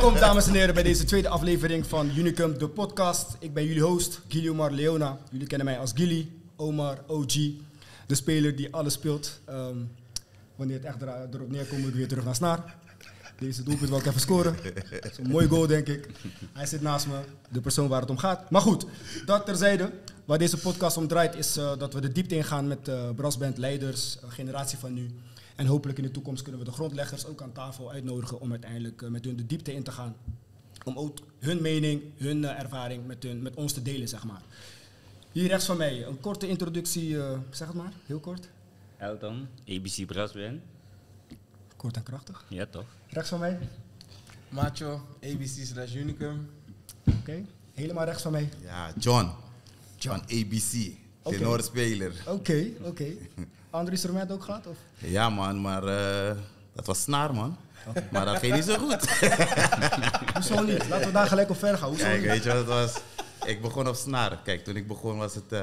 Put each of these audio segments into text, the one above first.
Welkom dames en heren bij deze tweede aflevering van Unicum, de podcast. Ik ben jullie host, Guiliomar Leona. Jullie kennen mij als Gilly, Omar, OG. De speler die alles speelt. Wanneer het echt erop neerkomt, moet ik weer terug naar Snaar. Deze doelpunt wil ik even scoren. Dat is een mooi goal, denk ik. Hij zit naast me, de persoon waar het om gaat. Maar goed, dat terzijde. Waar deze podcast om draait is dat we de diepte ingaan met brassband leiders, generatie van nu. En hopelijk in de toekomst kunnen we de grondleggers ook aan tafel uitnodigen om uiteindelijk met hun de diepte in te gaan. Om ook hun mening, hun ervaring met ons te delen, zeg maar. Hier rechts van mij, een korte introductie, zeg het maar, heel kort. Elton, ABC Brassband. Kort en krachtig. Ja, toch? Rechts van mij. Macho, ABC/Unicum. Oké, helemaal rechts van mij. Ja, John. Van ABC. Oké. Tenorspeler. Oké. Ander instrument ook gehad? Of? Ja man, maar dat was snaar man. Maar dat ging niet zo goed. Hoezo niet? Laten we daar gelijk op verder gaan. Hoezo Kijk, niet? weet je wat het was? Ik begon op snaar. Kijk, toen ik begon was het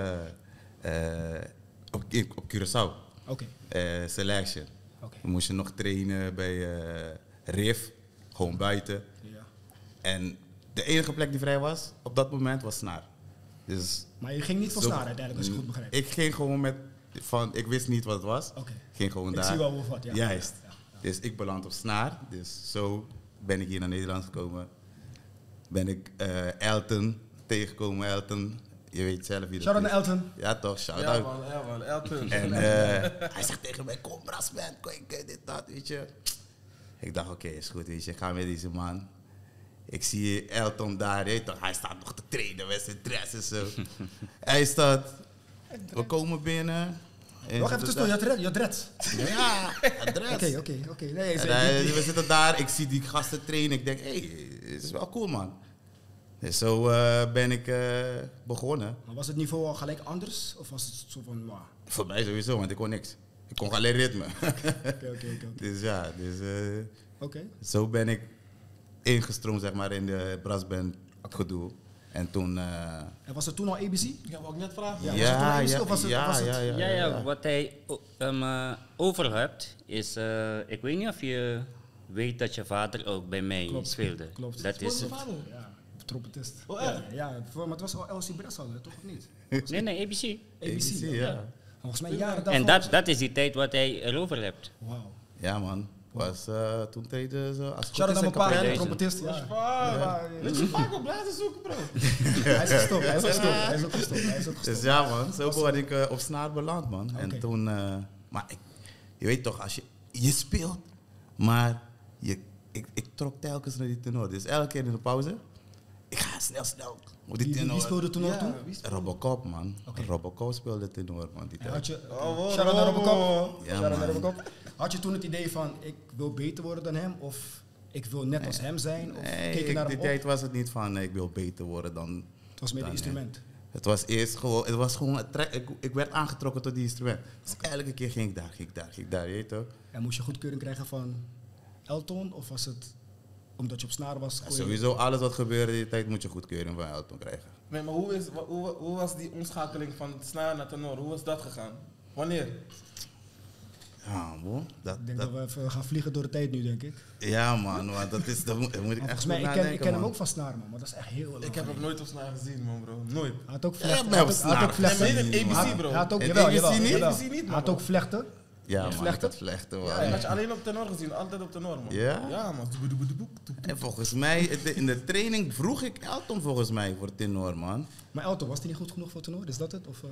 op Curaçao. Oké. Selection. Oké. We moesten nog trainen bij RIF. Gewoon buiten. Ja. En de enige plek die vrij was op dat moment was snaar. Dus Maar je ging niet voor zo- snaar uiteindelijk, als je goed begrijpt. ik ging gewoon ik wist niet wat het was. Oké. Ik ging gewoon Ik daar. zie wel of wat, ja. Juist. Ja. Dus ik beland op snaar. Dus zo ben ik hier naar Nederland gekomen. Ben ik Elton tegengekomen. Elton, je weet zelf wie dat Shout-out is. naar Elton. Ja toch, shout Ja out. man, Elton. En hij zegt tegen mij, kom brassband, kijk dit, dat, weet je. Ik dacht, oké, is goed, weet je. Ik ga met deze man. Ik zie Elton daar, weet je toch. Hij staat nog te trainen met zijn dress en zo. Hij staat, we komen binnen. En Wacht even tussendoor, je had dreads. ja, adres. Oké. Nee, We zitten daar, ik zie die gasten trainen. Ik denk, hé, dit is wel cool, man. Dus zo ben ik begonnen. Maar was het niveau al gelijk anders? Of was het zo van, nou, Voor mij sowieso, want ik kon niks. Ik kon alleen ritme. oké. Dus ja, Oké. zo ben ik ingestroomd, zeg maar, in de brassband gedoe. En toen... En was het toen al ABC? Ja, wou ik net vragen. Ja, was het toen ABC of was het... Ja, wat hij over had, is... ik weet niet of je weet dat je vader ook bij mij speelde. Klopt. Dat is Mijn het. vader? Ja, trompetist. Oh, echt? Ja, maar het was al LC Bressel, toch of niet? Nee, ABC. ABC, ja. Volgens mij jaren daarvoor. En dat is die tijd wat hij erover hebt. Wauw. Ja, man. Toen treden ze als het Shout-out goed naar is mijn in pa, Capelle. trompetist. Weet je vaak op blijven zoeken, bro. Hij is gestopt, hij is ook gestopt. Dus ja, man. Zo ben ik op snaar beland, man. Oké. En toen... maar je weet toch, als je speelt, maar ik trok telkens naar die tenor. Dus elke keer in de pauze, ik ga snel op die tenor. Wie speelde toen nog toen? Robocop, man. Oké. Robocop speelde tenor, man. Die tijd. Had je... Oh, Shout-out naar Robocop. Ja, Shout-out naar man. Robocop. Had je toen het idee van, ik wil beter worden dan hem? Of ik wil net als hem zijn? Of keek je naar die hem op? tijd was het niet van, ik wil beter worden dan... Het was meer een dan instrument. hem. Het was eerst gewoon, ik werd aangetrokken tot die instrument. Dus elke keer ging ik daar, je weet toch? En moest je goedkeuring krijgen van Elton? Of was het omdat je op snaar was? kon je- Sowieso, alles wat gebeurde in die tijd moet je goedkeuring van Elton krijgen. Nee, maar hoe was die omschakeling van snaar naar tenor? Hoe was dat gegaan? Wanneer? Ja, man. Ik denk dat we even gaan vliegen door de tijd nu, denk ik. Ja, man, maar daar moet ik Maar echt volgens mij, goed ik nadenken, ken hem man. ook van snaar, man. Maar dat is echt heel lang Ik heb hem geleden. nooit op snaar gezien, man, bro. Nooit. Hij had ook Ja, vlechten. maar Hij op had ook snaar. vlechten. Nee, maar in het ABC, bro. Hij had ook, Het jawel, ABC jawel, niet? jawel. ABC niet, Hij had man. ook vlechten. Ja, man, ik vlechten? had vlechten, man. Ja, ik had je alleen op tenor gezien. Altijd op tenor, man. Ja? Ja, man. En volgens mij, in de training vroeg ik Elton volgens mij voor tenor, man. Maar Elton, was hij niet goed genoeg voor tenor? Is dat het? Of,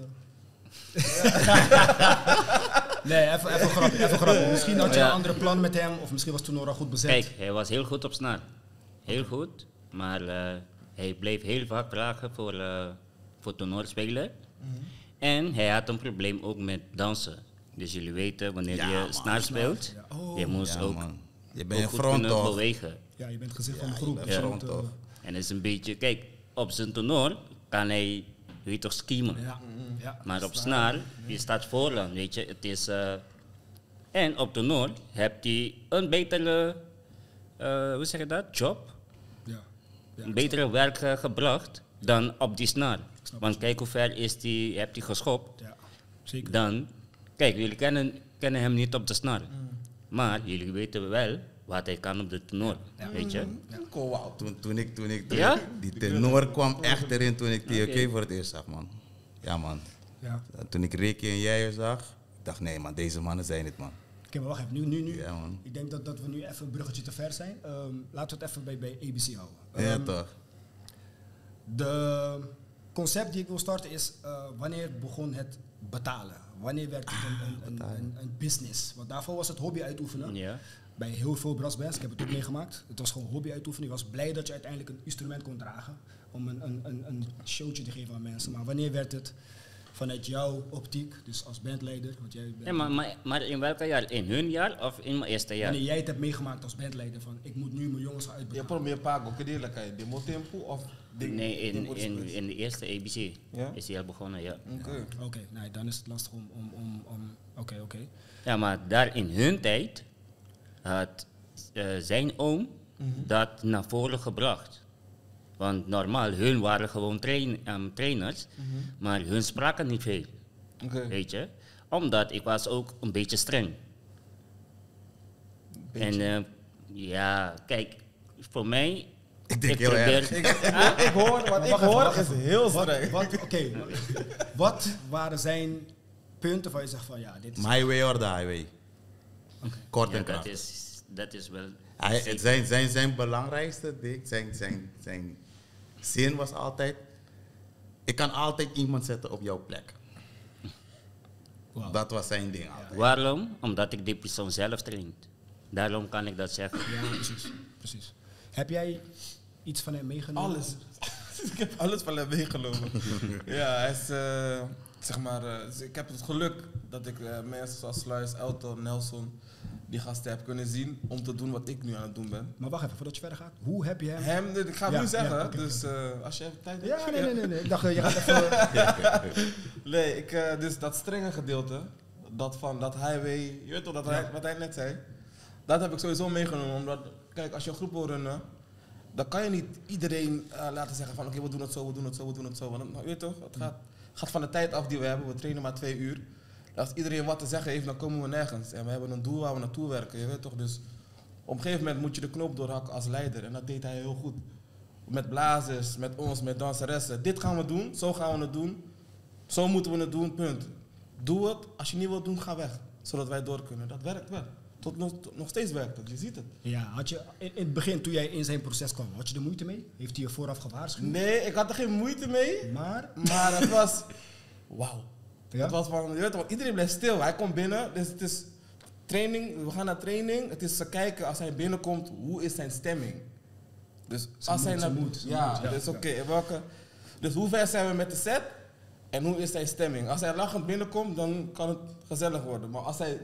nee, even grapje. Misschien had je Ja. een andere plan met hem. Of misschien was tenor al goed bezet. Kijk, hij was heel goed op snaar. Heel goed. Maar hij bleef heel vaak vragen voor tenorspelen. En hij had een probleem ook met dansen. Dus jullie weten, wanneer Ja, je man, snaar speelt, Ja. Oh. je moest Ja, ook, man. Je ook bent goed front, kunnen toch? bewegen. Ja, je bent het gezicht van de Ja, groep. je Dus bent je front, moet, toch? En het is een beetje, kijk, op zijn tenor kan hij, weet je toch, schiemen. ja. Maar op snaar, je staat vooraan, weet je. Het is, en op tenor heb je een betere, hoe zeg je dat, job. Ja. Ja, Een betere werk gebracht dan op die snaar. snap Want kijk hoe ver is die, heb je geschopt. ja, zeker. Dan, kijk, jullie kennen hem niet op de snaar. Maar jullie weten wel wat hij kan op de tenor, weet je. Cool, wow. Toen ik Ja? die tenor kwam echt erin toen ik TOK Oké. voor het eerst zag, man. Ja, man. Ja. Toen ik Ricky en jij zag, ik dacht, nee, man, deze mannen zijn het, man. Oké, maar wacht even. Nu. Ja, man. Ik denk dat we nu even een bruggetje te ver zijn. Laten we het even bij ABC houden. Ja, toch? De concept die ik wil starten is, wanneer begon het betalen? Wanneer werd het een business? Want daarvoor was het hobby uitoefenen. Ja. Bij heel veel brassbands, ik heb het ook meegemaakt. Het was gewoon hobby uitoefenen. Ik was blij dat je uiteindelijk een instrument kon dragen. Om een showtje te geven aan mensen. Maar wanneer werd het vanuit jouw optiek, dus als bandleider? Want jij bent, Ja, maar in welk jaar? In hun jaar of in mijn eerste jaar? wanneer jij het hebt meegemaakt als bandleider van ik moet nu mijn jongens gaan Je uitbetalen. probeert pago, kedelijkheid. Demo tempo of ding? Nee, demo express? in de eerste ABC Ja? is hij al begonnen, ja. Oké. Oké, nee, dan is het lastig om oké. Ja, maar daar in hun tijd had zijn oom dat naar voren gebracht. Want normaal, hun waren gewoon trainers, maar hun spraken niet veel, Oké. weet je. Omdat ik was ook een beetje streng. En ja, kijk, voor mij... Ik denk heel erg. Ik hoor, wat ik hoor is heel streng. Wat waren zijn punten waar je zegt van ja, dit is... My way or the highway. Kort en Ja, krachtig. dat is wel... Zijn belangrijkste ding, zijn zin was altijd, ik kan altijd iemand zetten op jouw plek. Wauw. Dat was zijn ding altijd. Waarom? Omdat ik die persoon zelf traint. Daarom kan ik dat zeggen. Ja, precies. Heb jij iets van hem meegenomen? Alles. Ik heb alles van hem meegenomen. Ja, hij is, zeg maar, ik heb het geluk dat ik mensen zoals Sluis, Elton, Nelson, die gasten heb kunnen zien om te doen wat ik nu aan het doen ben. Maar wacht even, voordat je verder gaat. Hoe heb je hem... Hem, ik ga het Ja, nu zeggen, ja, oké, dus als je even tijd hebt. Ja, nee. Ik dacht, je gaat even... Nee, dus dat strenge gedeelte, dat highway, je weet toch, wat hij net zei, dat heb ik sowieso meegenomen. Omdat, kijk, als je een groep wil runnen, dan kan je niet iedereen laten zeggen van oké, we doen het zo. Want je weet toch, het gaat van de tijd af die we hebben, we trainen maar 2 uur. Als iedereen wat te zeggen heeft, dan komen we nergens. En we hebben een doel waar we naartoe werken, je weet toch. Dus op een gegeven moment moet je de knoop doorhakken als leider. En dat deed hij heel goed. Met blazers, met ons, met danseressen. Dit gaan we doen, zo gaan we het doen. Zo moeten we het doen, punt. Doe het, als je niet wilt doen, ga weg. Zodat wij door kunnen. Dat werkt wel. Nog steeds werkt het, je ziet het. Ja, had je in het begin, toen jij in zijn proces kwam, had je er moeite mee? Heeft hij je vooraf gewaarschuwd? Nee, ik had er geen moeite mee. Maar... Maar het was... Wauw. Ja? Het was van, je weet toch, iedereen blijft stil. Hij komt binnen, dus het is training. We gaan naar training. Het is te kijken als hij binnenkomt, hoe is zijn stemming. Dus als hij naar... Ja, dus oké, dus hoe ver zijn we met de set? En hoe is zijn stemming? Als hij lachend binnenkomt, dan kan het gezellig worden. Maar als hij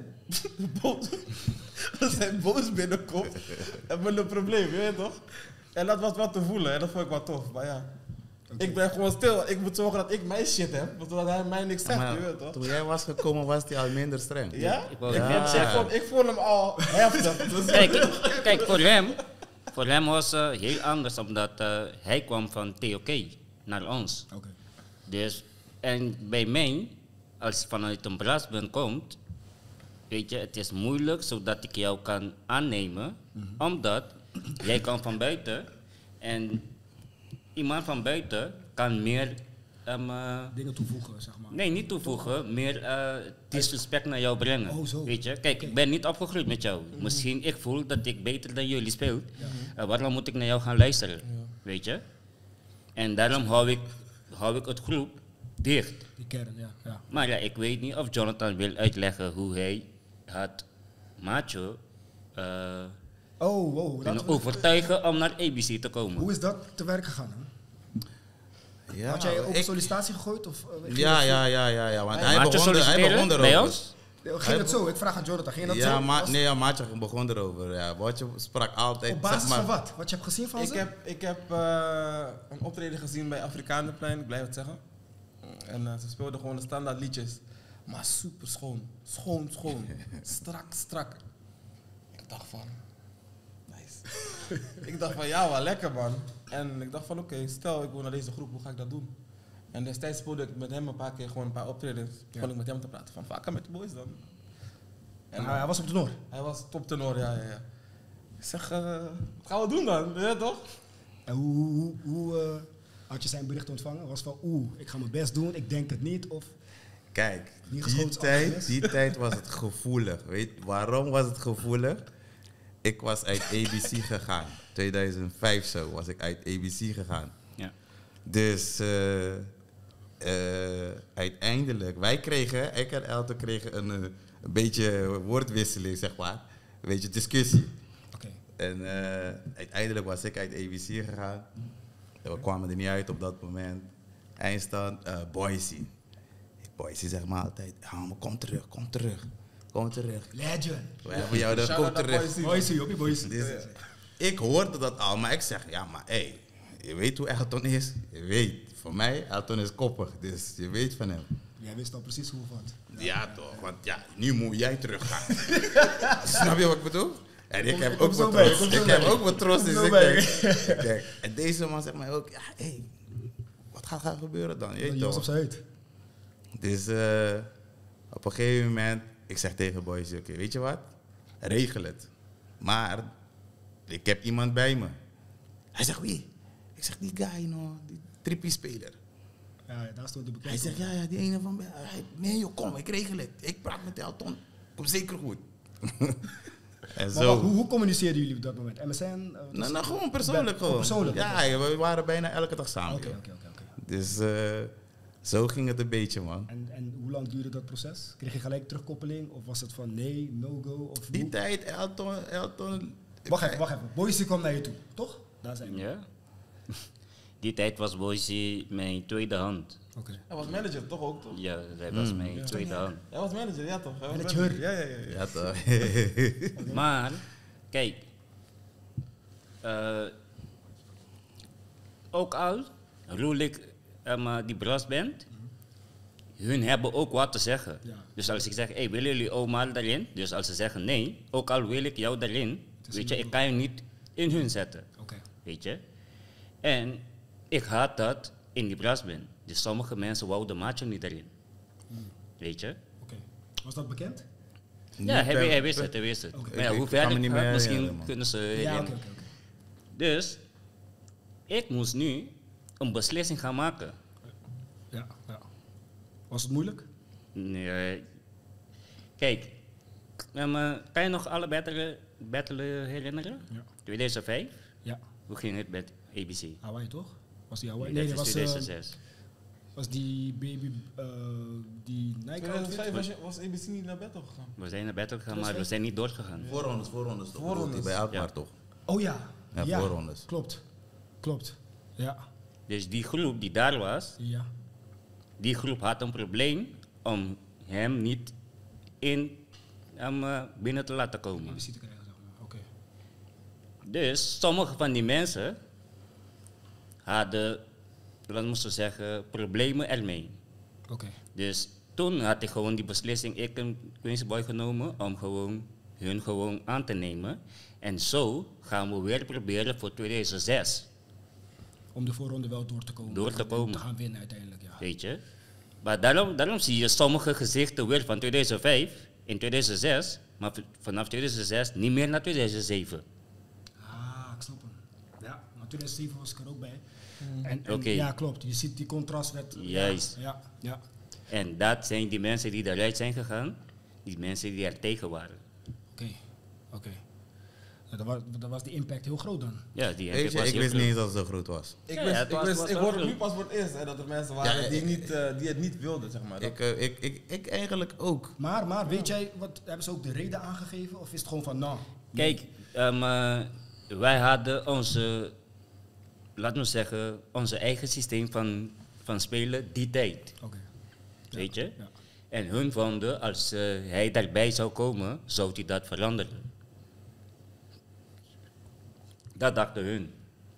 boos binnenkomt, hebben we een probleem, je weet toch? En dat was wat te voelen en dat vond ik wel tof. Maar ja, ik ben gewoon stil. Ik moet zorgen dat ik mijn shit heb, zodat hij mij niks zegt, je weet toch? Toen jij was gekomen, was hij al minder streng. Ja? Ik wou het net zeggen. Ik vond hem al heftig. Dus Kijk, voor hem was het heel anders, omdat hij kwam van TOK naar ons. Oké. Dus, en bij mij, als je vanuit een brassband komt, weet je, het is moeilijk zodat ik jou kan aannemen, omdat jij komt van buiten en iemand van buiten kan meer... Dingen toevoegen, zeg maar. Nee, niet toevoegen, meer disrespect naar jou brengen. Oh, zo. Weet je, kijk, ik ben niet opgegroeid met jou. Misschien ik voel dat ik beter dan jullie speel. Waarom moet ik naar jou gaan luisteren? Weet je? En daarom hou ik het groep dicht. Die kern, ja. Maar ja, ik weet niet of Jonathan wil uitleggen hoe hij had Macho kunnen overtuigen om naar ABC te komen. Hoe is dat te werk gegaan? Hè? Ja, Had jij ook een sollicitatie gegooid? Of, Ja, want hij Maatje begon solliciteren bij erover. ons? ging het zo? Ik vraag aan Jonathan. Ging dat zo? Maatje begon erover. Ja. Watje sprak altijd. Op basis zeg maar, van wat? Wat je hebt gezien van ze? ik heb een optreden gezien bij Afrikaanderplein, ik blijf het zeggen. En ze speelden gewoon de standaard liedjes. Maar super schoon. Schoon. Strak. Ik dacht van... Nice. Ik dacht van, ja, wel lekker man. En ik dacht van, oké, stel ik wil naar deze groep, hoe ga ik dat doen? En destijds speelde ik met hem een paar keer gewoon een paar optredens. Begon ik met hem te praten van, vaker met de boys dan. En hij was op de Noord. Hij was top tenor, ja. Ik zeg, wat gaan we doen dan? Ja, toch? En hoe had je zijn bericht ontvangen? Was van, ik ga mijn best doen, ik denk het niet, of... Kijk, Niet geschoten als alles. die tijd was het gevoelig. Weet je, waarom was het gevoelig? Ik was uit ABC gegaan. 2005 zo was ik uit ABC gegaan. Ja. Dus uiteindelijk, ik en Elton kregen een beetje woordwisseling, zeg maar. Een beetje discussie. Oké. En uiteindelijk was ik uit ABC gegaan. We kwamen er niet uit op dat moment. Eindstand, Boise. Boise zegt me altijd, maar kom terug. Legend. We hebben jou, dan Shout-out kom naar terug. Boise. Boise, op je Boise. Dus ik hoorde dat al, maar ik zeg, ja, maar hé, je weet hoe Elton is. Je weet, voor mij, Elton is koppig, dus je weet van hem. Jij wist al precies hoe of wat. Ja, toch, want ja, nu moet jij teruggaan. Snap je wat ik bedoel? En ik heb kom ook zo wat bij, trots. kom zo Ik bij. heb ook wat trots, Kom dus zo ik bij. denk, en deze man zegt mij ook, ja, hé, wat gaat er gebeuren dan? Je weet Je was toch? op zijn huid. Dus op een gegeven moment, ik zeg tegen Boys, oké, weet je wat? Regel het. Maar ik heb iemand bij me. Hij zegt, wie? Ik zeg, die guy, no, die trippie-speler. Ja, daar stond de bekend. Hij zegt, ja, die ene van... Nee joh, kom, ik regel het. Ik praat met Elton. Kom zeker goed. En Maar zo. wacht, hoe communiceerden jullie op dat moment? MSN? Nou, gewoon persoonlijk gewoon. Persoonlijk? Ja, we waren bijna elke dag samen. Oké. joh. Dus zo ging het een beetje, man. En hoe lang duurde dat proces? Kreeg je gelijk terugkoppeling? Of was het van nee, no-go? Of Die hoe? tijd, Elton... Wacht even. Boise kwam naar je toe, toch? Daar zijn we. Ja. Die tijd was Boise mijn tweede hand. Oké. Hij was manager, toch ook? Toch? Ja, hij was mijn tweede hand. Hij was manager, ja toch? Hij was Manager. Ja. Ja, toch. Maar, kijk, ook al roel ik die brassband, hun hebben ook wat te zeggen. Ja. Dus als ik zeg, hey, willen jullie Omar daarin? Dus als ze zeggen nee, ook al wil ik jou daarin, weet je, ik kan je niet in hun zetten, Oké. weet je. En ik had dat in die brassband. Dus sommige mensen wouden Macho niet erin, weet je. Oké. Was dat bekend? Ja, hij wist het. Oké. Maar ja, Ik hoe kan ver me ik niet had, meer misschien herinneren, man. kunnen ze Ja, herinneren. oké. Dus, ik moest nu een beslissing gaan maken. Ja. Was het moeilijk? Nee, kijk, kan je nog alle battelen herinneren? Ja. 2005, Ja. hoe ging het met ABC? Hawaii toch? Was die Hawaii? Nee, Nee, dat dat is was, 2006. was die baby, die Nike outfit? 2005 was ABC niet naar bed gegaan. We zijn naar battle gegaan, maar we zijn niet doorgegaan. Voorrondes toch? Voorrondes. Bij Alkmaar Ja. toch? Oh ja. Ja, voorrondes. Klopt. Ja. Dus die groep die daar was, Ja. die groep had een probleem om hem niet binnen te laten komen. ABC te krijgen, zeg maar. Oké. Dus sommige van die mensen hadden, wat moest ik zeggen, problemen ermee. Oké. Dus toen had ik gewoon die beslissing, ik en Quincy Boy genomen, om hun gewoon aan te nemen. En zo gaan we weer proberen voor 2006, Om de voorronde wel door te komen. Door te komen. Te gaan winnen uiteindelijk, ja. weet je. Maar daarom zie je sommige gezichten weer van 2005 in 2006, maar vanaf 2006 niet meer naar 2007. Ah, ik snap hem. Ja, maar 2007 was ik er ook bij. En Oké. ja, klopt. Je ziet die contrast met... Juist. Ja. En dat zijn die mensen die eruit zijn gegaan, die mensen die er tegen waren. Oké. Ja, dan was die impact heel groot dan. Ja, die Weet je, was ik heel wist groot. niet eens dat het zo groot was. Ik was wel hoorde groot. nu pas voor het eerst hè, dat er mensen waren Ja, die het niet wilden, zeg maar. Ik eigenlijk ook. Maar weet jij, hebben ze ook de reden aangegeven? Of is het gewoon van, nou... Kijk, wij hadden onze, laten we zeggen, onze eigen systeem van spelen die tijd. Oké. Weet je? Ja. En hun vonden, als hij daarbij zou komen, zou hij dat veranderen. Dat dachten hun.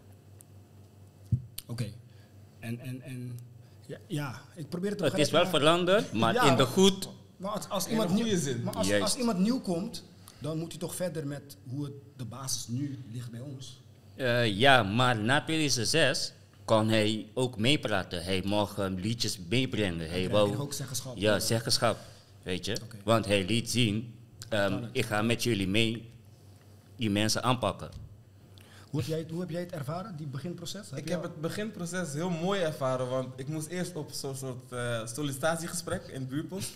Oké. En ja, ik probeer het te Het is wel begrijpen, veranderd, maar Ja, in de goed. Maar als In iemand een goede nieuw, zin. maar als Juist. iemand nieuw komt, dan moet hij toch verder met hoe de basis nu ligt bij ons. Ja, maar na 2006 kon hij ook meepraten. Hij mocht liedjes meebrengen. Hij kreeg ook zeggenschap. Ja, zeggenschap. Weet je? Oké. Want hij liet zien, ik ga met jullie mee die mensen aanpakken. Hoe heb jij het ervaren, die beginproces? Ik heb het beginproces heel mooi ervaren, want ik moest eerst op zo'n soort sollicitatiegesprek in het buurtpost.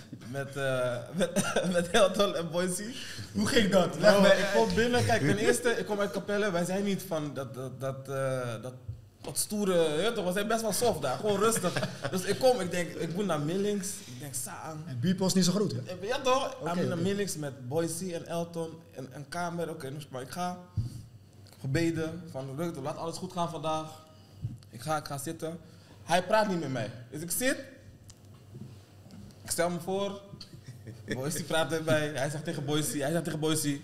Met Elton en Boise. Hoe ging dat? Bro, ik kom binnen, kijk, ten eerste, ik kom uit Capelle. Wij zijn niet van dat stoere, je weet toch, we zijn best wel soft daar, gewoon rustig. Dus ik denk, ik moet naar Millings, ik denk, Saang. En buurtpost is niet zo groot, hè? Ja toch? Oké, Ik moet naar oké. Millings met Boise en Elton en een kamer, oké, maar ik ga. Gebeden, van laat alles goed gaan vandaag. Ik ga zitten. Hij praat niet met mij. Dus ik zit. Ik stel me voor. Boise praat erbij. Hij zegt tegen Boise.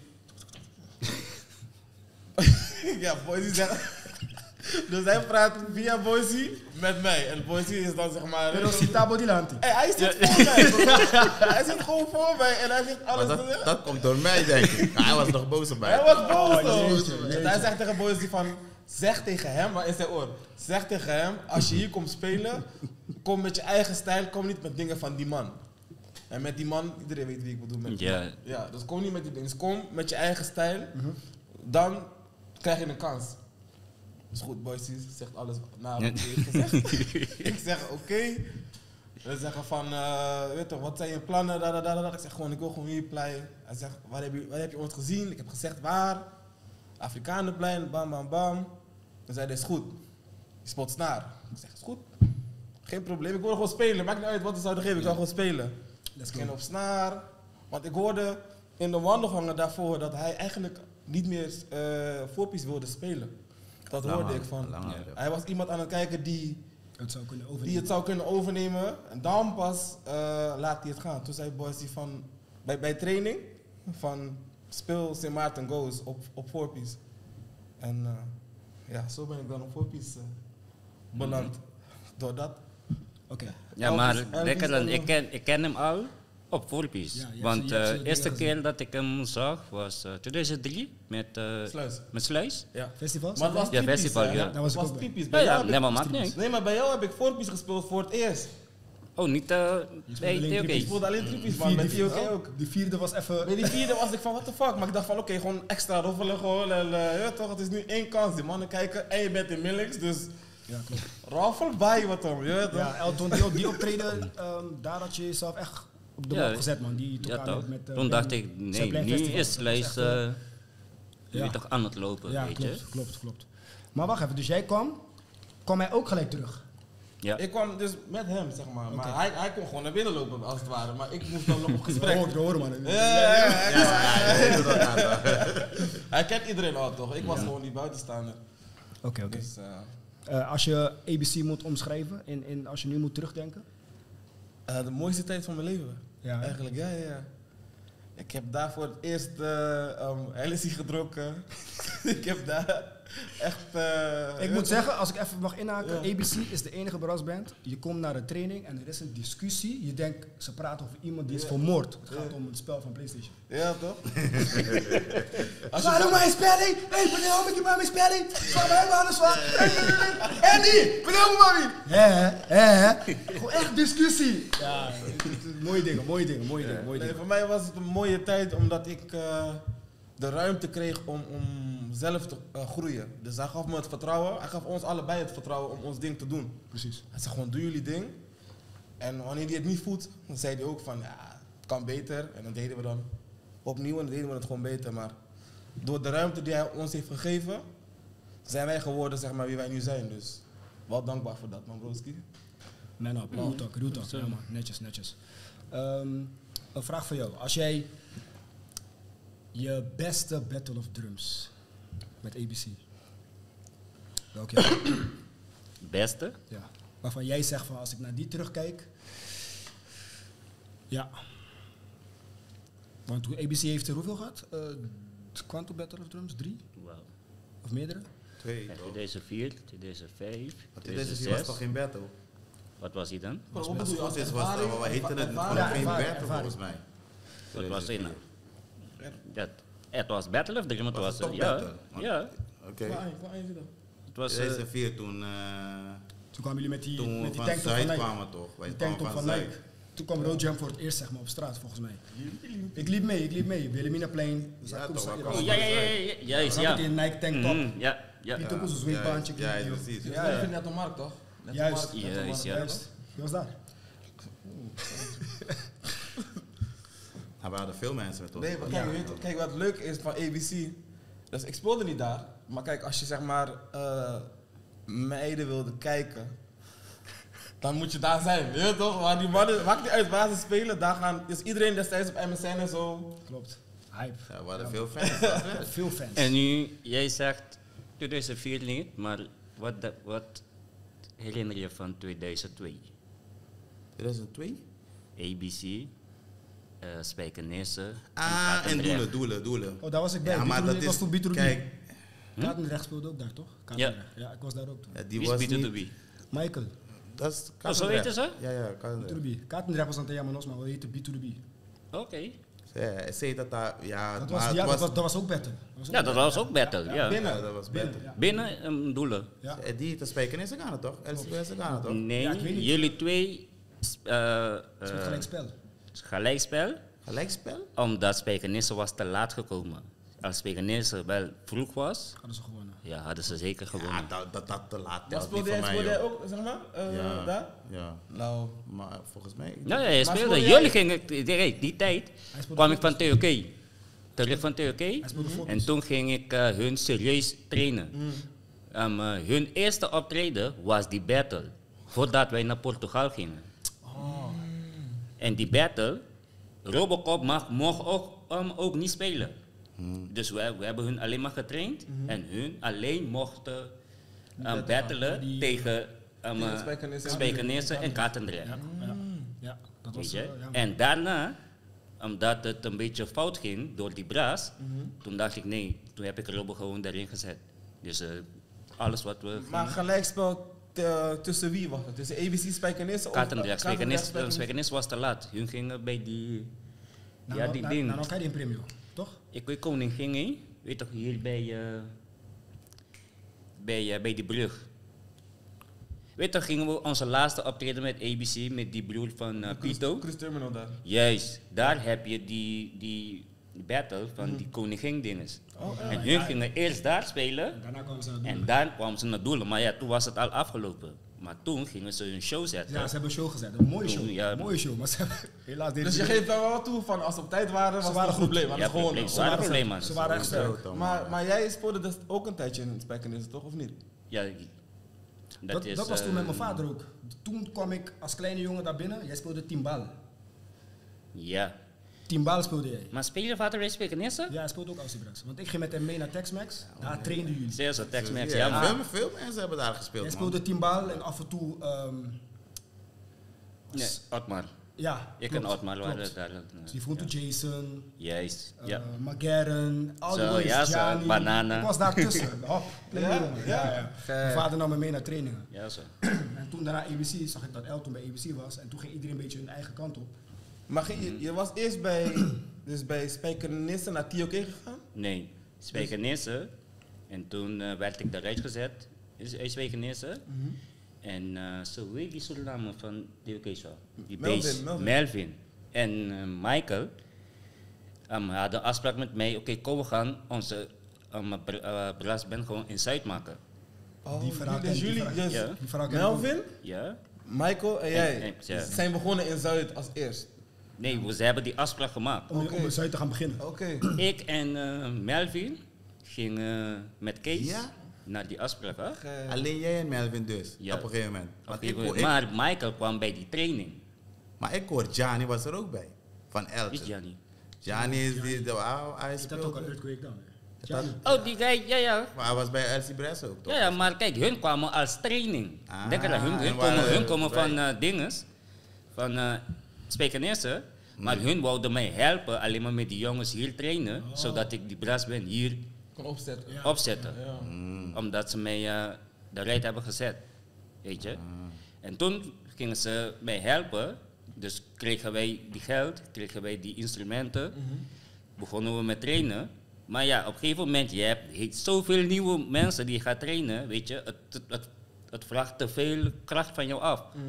Ja, Boise zegt. Dus hij praat via Boise met mij. En Boise is dan zeg maar. Pero si tabo dilanti. Hey, hij zit voor mij. Hij zit gewoon voor mij en hij zegt alles. Maar dat komt door mij, denk ik. Hij was nog boos op mij. Hij was boos toch? jeetje. Dus hij zegt tegen Boise van, zeg tegen hem, maar in zijn oor, zeg tegen hem, als je hier komt spelen, kom met je eigen stijl, kom niet met dingen van die man. En met die man, iedereen weet wie ik bedoel. Met die Ja. man. Ja, dus kom niet met die dingen. Dus kom met je eigen stijl, dan krijg je een kans. Is goed, Boise zegt alles na wat hij heeft gezegd. Ik zeg oké. We zeggen van, weet je, wat zijn je plannen? Ik zeg gewoon, ik wil gewoon hier pleien. Hij zegt, waar heb je ons gezien? Ik heb gezegd waar. Afrikanenplein, bam bam bam. Dan zei hij, is goed. Je spot snaar. Ik zeg, is goed. Geen probleem, ik wil gewoon spelen. Maakt niet uit wat ze zouden geven, ik wil gewoon spelen. Let's Ik go. ging op snaar. Want ik hoorde in de wandelgangen daarvoor dat hij eigenlijk niet meer voorpies wilde spelen. Dat hoorde ik van. Lang, ja. Hij was iemand aan het kijken die Het zou kunnen het overnemen. zou kunnen overnemen. En dan pas laat hij het gaan. Toen zei Boise van, bij training van speel St. Maarten Goes op voorpies. En ja, zo ben ik dan op voorpies beland. Door dat. Oké. Ja, maar Elvis lekker dan, dan ik ken hem al op voorpies. Ja, je hebt Want ze- je hebt ze de dingen eerste gezien. keer dat ik hem zag was 2003 met Sluis. Sluis. Ja. Festivals? Maar het was Ja, typisch, festival, hè? ja. Daar was ik Het ook bij. typisch. Ja, Bij jou ja, heb ik- nee, maar maakt niet uit. Nee, maar bij jou heb ik voorpies gespeeld voor het eerst. Oh, niet bij alleen TOK. Ik speelde alleen trippies, Die man. Met vierde- TOK ook. Die vierde was even... Bij die vierde was ik van, what the fuck? Maar ik dacht van, oké, gewoon extra roffelen gewoon. En je weet toch, het is nu één kans. Die mannen kijken en je bent in Millings, dus Ja, klopt. roffel bij wat om, je weet toch? Ja, Elton, die optreden, daar had je jezelf echt op de Ja, map gezet, man. Die Ja, totaal toch? met Toen dacht ik, nee, nu is Sluis ja. toch aan het lopen, Ja, weet je. klopt. Maar wacht even, dus jij kwam hij ook gelijk terug? Ja. Ik kwam dus met hem, zeg maar. Oké. Maar hij kon gewoon naar binnen lopen, als het ware. Maar ik moest dan nog op gesprek. Ik hoor, man. Hij kent iedereen al, toch? Ik was gewoon die buitenstaander. Oké. Dus, Als je ABC moet omschrijven, als je nu moet terugdenken? de mooiste tijd van mijn leven. Ja, hè? Eigenlijk, ja. Ik heb daar voor het eerst LSD gedronken. Ik heb daar echt... Ik moet zeggen, als ik even mag inhaken, Ja. ABC is de enige brassband. Je komt naar een training en er is een discussie. Je denkt, ze praten over iemand die is vermoord. Het gaat om het spel van PlayStation. Ja, toch? Waarom mijn spelling? Hé, benauw me maar mijn spelling. Zwaar mij maar zwaar. Andy, benauw me maar wie? Gewoon echt discussie. Ja, mooie dingen. Nee, voor mij was het een mooie tijd omdat ik de ruimte kreeg om zelf te groeien. Dus hij gaf me het vertrouwen. Hij gaf ons allebei het vertrouwen om ons ding te doen. Precies. Hij zei gewoon, doe jullie ding. En wanneer hij het niet voelt, dan zei hij ook van, ja, het kan beter. En dan deden we dan opnieuw en dan deden we het gewoon beter. Maar door de ruimte die hij ons heeft gegeven, zijn wij geworden, zeg maar, wie wij nu zijn. Dus wel dankbaar voor dat, man, broski. Man up, real talk. Ja, man. Netjes. Een vraag voor jou. Als jij je beste Battle of Drums met ABC, welke heb je? Beste? Ja. Waarvan jij zegt van als ik naar die terugkijk, ja. Want ABC heeft er hoeveel gehad? Quantum Battle of Drums? 3? Wauw. Of meerdere? 2. 2004, 2005, Deze was 2006. toch geen battle? Wat was die dan? Wat bedoel je, als Dit was ervaring? wat heette het? Ervaring? Ja, Geen ervaring, battle ervaring. volgens mij. Wat was die nou? 2004. Het was Battle of Dream, het Was was... het toch Ja, Battle? ja. Oké. Waar is dat? Het was... 2004 toen Toen kwamen jullie met die we tanktop van van Zuid Nike. kwamen toch? Wij Die kwamen tanktop van van Zuid. Nike. Toen kwam Road Jam voor het eerst zeg maar, op straat volgens mij. Ik liep mee. Wilhelminaplein. Ja, toch wel. Oh, ja, juist, Zat ja. ik in Nike tanktop. Ja. Piet ook zo'n zweetbaantje. Ja, precies. Ja, ik vind net op markt toch? Net op Juist. Markt, net op Markt. Juist. Wie was daar? Maar we hadden veel mensen met ons. Nee, maar kijk wat leuk is van ABC. Dus ik speelde niet daar. Maar kijk, als je zeg maar meiden wilde kijken, dan moet je daar zijn. Weet je toch? Maar die mannen, maakt niet uit waar ze spelen. Daar gaan, dus iedereen destijds op MSN en zo. Klopt. Hype. Ja, we hadden veel fans. Veel fans. En nu, jij zegt 2004 niet, maar wat herinner je van 2002? 2002? ABC, Spijkenisse En Doelen. Oh, daar was ik bij. Ja, maar dat ik was is... toen Beat Kijk, Katendrecht speelde ook daar, toch? Katendrecht. Ja, ik was daar ook toen. ja, die Wie was is Beat niet... Wie? Michael. Dat is Oh, zo weten ze? Ja, Katendrecht. Katendrecht was aan het Jamanos, maar we heten B2B. Oké. Ja, zei dat daar... Ja, Dat maar was, het ja, was... dat was ook battle. Ja, dat was ook battle, ja. Binnen. Ja, dat was beter. Ja. Binnen Doelen. Ja. Die te spreken is gaan toch? LCB is gaan toch? Nee, Ja, ik weet niet. jullie twee Het is een gelijk spel. gelijkspel, Gelijkspel? omdat Spijkenisse was te laat gekomen. Als Spijkenisse wel vroeg was, Hadden ze gewonnen. ja, hadden ze zeker gewonnen. Ja, dat te laat Maar telt niet speelde voor mij, jij joh. ook, zeg maar, Ja, daar? ja. Nou, Maar volgens mij... Nou ja, je Maar speelde. speelde jij- Jullie gingen direct, die tijd Hij speelde kwam ik van focus. TOK. Terug van TOK. Hij speelde focus. En toen ging ik hun serieus trainen. Hun eerste optreden was die battle. Voordat wij naar Portugal gingen. En die battle, Robocop mocht ook niet spelen. Dus we hebben hun alleen maar getraind. En hun alleen mochten battelen die- tegen Spijkenisse. Spijkenisse en Katendrecht. Ja, dat Weet was... je? ja. En daarna, omdat het een beetje fout ging door die braas, toen dacht ik nee, toen heb ik Robo gewoon daarin gezet. Dus alles wat we Maar gingen. gelijkspel tussen wie was het? Tussen ABC Spijkenisse of... Katendrecht, Katendrecht, Spijkenisse was te laat. Hun gingen bij die, ja, die Nou, ding. nou kan je in premio, toch? Ik weet koning ging heen, weet toch, hier bij die brug. Weet toch, gingen we onze laatste optreden met ABC, met die broer van Pito. Chris Terminal daar. Juist, daar heb je die battle van die koningin dinges. En hun gingen eerst daar spelen Daarna kwamen ze naar en Doelen. daar kwamen ze naar Doelen. Maar ja, toen was het al afgelopen. Maar toen gingen ze een show zetten. Ja, ze hebben een show gezet. Een mooie show. Ja. Mooie show, maar ze hebben helaas deden Dus je ze geeft wel wat toe van als ze op tijd waren, was het waren een goed. probleem. Maar Ja, dat is gewoon... probleem. Ze waren probleem, sterk. man. Ze waren echt sterk. Maar jij speelde dus ook een tijdje in Spijkenisse, toch? Of niet? Ja, Dat was toen met mijn vader ook. Toen kwam ik als kleine jongen daar binnen. Jij speelde timbal. Ja. Timbal speelde jij. Maar speel je vader bij Spijkenisse? Ja, hij speelde ook Aussiebrex. Want ik ging met hem mee naar Tex-Mex. Daar trainden jullie. Zeer zo, Tex-Mex, Ja, ja. veel mensen hebben daar gespeeld, Jij man. speelde timbal en af en toe... Nee, Otmar. ja, Ik klopt, en Otmar klopt. waren daar. Dus die vroeg toen Jason, Juist, ja. Magaren, al die Zo, boys, ja, zo, Gianni. Banana. Ik was daar tussen. Hop, ja? Ja. Gek. Mijn vader nam me mee naar trainingen. Ja, zo. En toen daarna ABC zag ik dat Elton bij ABC was. En toen ging iedereen een beetje hun eigen kant op. Maar je was eerst bij Spijkenisse naar TOK gegaan? Nee, Spijkenisse. En toen werd ik eruit gezet. Is Spijkenisse. En zo weet die Suriname van DOK zo. Die Melvin, base. Melvin. En Michael hadden een afspraak met mij. Oké, kom, we gaan onze brassband gewoon in Zuid maken. Oh, Die verhaal dus ken- die jullie, verhaal- dus Ja. Die verhaal ken ik ook. Melvin, Ja? Michael en jij ja. zijn begonnen in Zuid als eerst. Nee, ze hebben die afspraak gemaakt. Om in Zuid te gaan beginnen. Oké. Ik en Melvin gingen met Kees Ja? naar die afspraak. Hè? Alleen jij en Melvin dus, Ja. op een gegeven moment. Want Maar Michael kwam bij die training. maar ik hoor, Gianni was er ook bij. Van Is Elton. Gianni. Gianni is hij Ik had speelde. ook een earthquake dan. Dat- Oh, die guy, ja. Maar hij was bij LC Bress ook, toch? Ja, maar kijk, hun kwamen als training. Ah, Denk eraan, en waren hun komen van bij- dinges, van Spijkenisse. Maar hun wouden mij helpen, alleen maar met die jongens hier trainen, zodat ik die brassband hier Kon opzetten. Ja. opzetten. Ja. Omdat ze mij eruit hebben gezet. Weet je? En toen gingen ze mij helpen. Dus kregen wij die geld, kregen wij die instrumenten. Begonnen we met trainen. Maar ja, op een gegeven moment, je hebt zoveel nieuwe mensen die je gaat trainen. Weet je, het vraagt te veel kracht van jou af.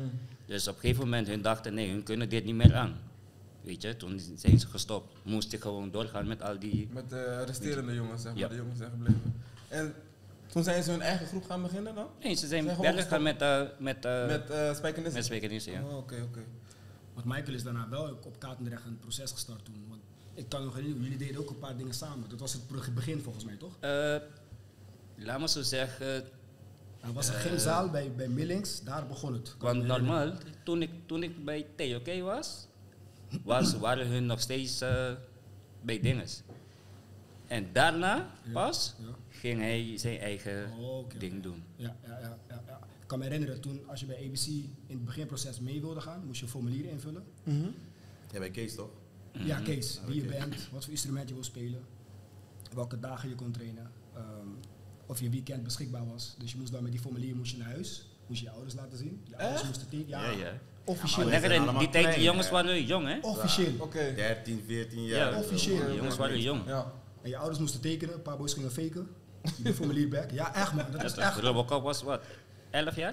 Dus op een gegeven moment hun dachten, nee, hun kunnen dit niet meer aan. Weet je, toen zijn ze gestopt. Moest ik gewoon doorgaan met al die... Met de resterende jongens, zeg maar, Ja. de jongens zijn gebleven. En toen zijn ze hun eigen groep gaan beginnen dan? Nee, ze zijn gewoon verder gegaan gestopt? met Spijkenissen? met Spijkenissen, ja. Oh, oké. Want Michael is daarna wel ook op Katendrecht een proces gestart toen. Want ik kan nog herinneren, jullie deden ook een paar dingen samen. Dat was het begin volgens mij, toch? Laat me zo zeggen, Er was een gymzaal bij Millings, daar begon het. want normaal, toen ik bij TOK waren hun nog steeds bij dinges. En daarna pas Ja. ging hij zijn eigen Oh, oké. ding doen. Ja. Ik kan me herinneren, toen als je bij ABC in het beginproces mee wilde gaan, moest je een formulier invullen. Ja, bij Kees toch? Ja, Kees, wie je Oké. bent, wat voor instrument je wil spelen, welke dagen je kon trainen, of je weekend beschikbaar was. Dus je moest dan met die formulier moest je naar huis, moest je je ouders laten zien. Je ouders moesten tekenen. Ja, Ja. officieel. Ja, Lekker in allemaal die tijd, die klein, jongens hè? waren jong, hè? Officieel. Oké. 13, 14 jaar. Ja, officieel. Die jongens waren jong. Ja. En je ouders moesten tekenen, een paar boys gingen faken, die formulier back. Ja, echt man, dat is echt, Robocop was wat? 11 jaar?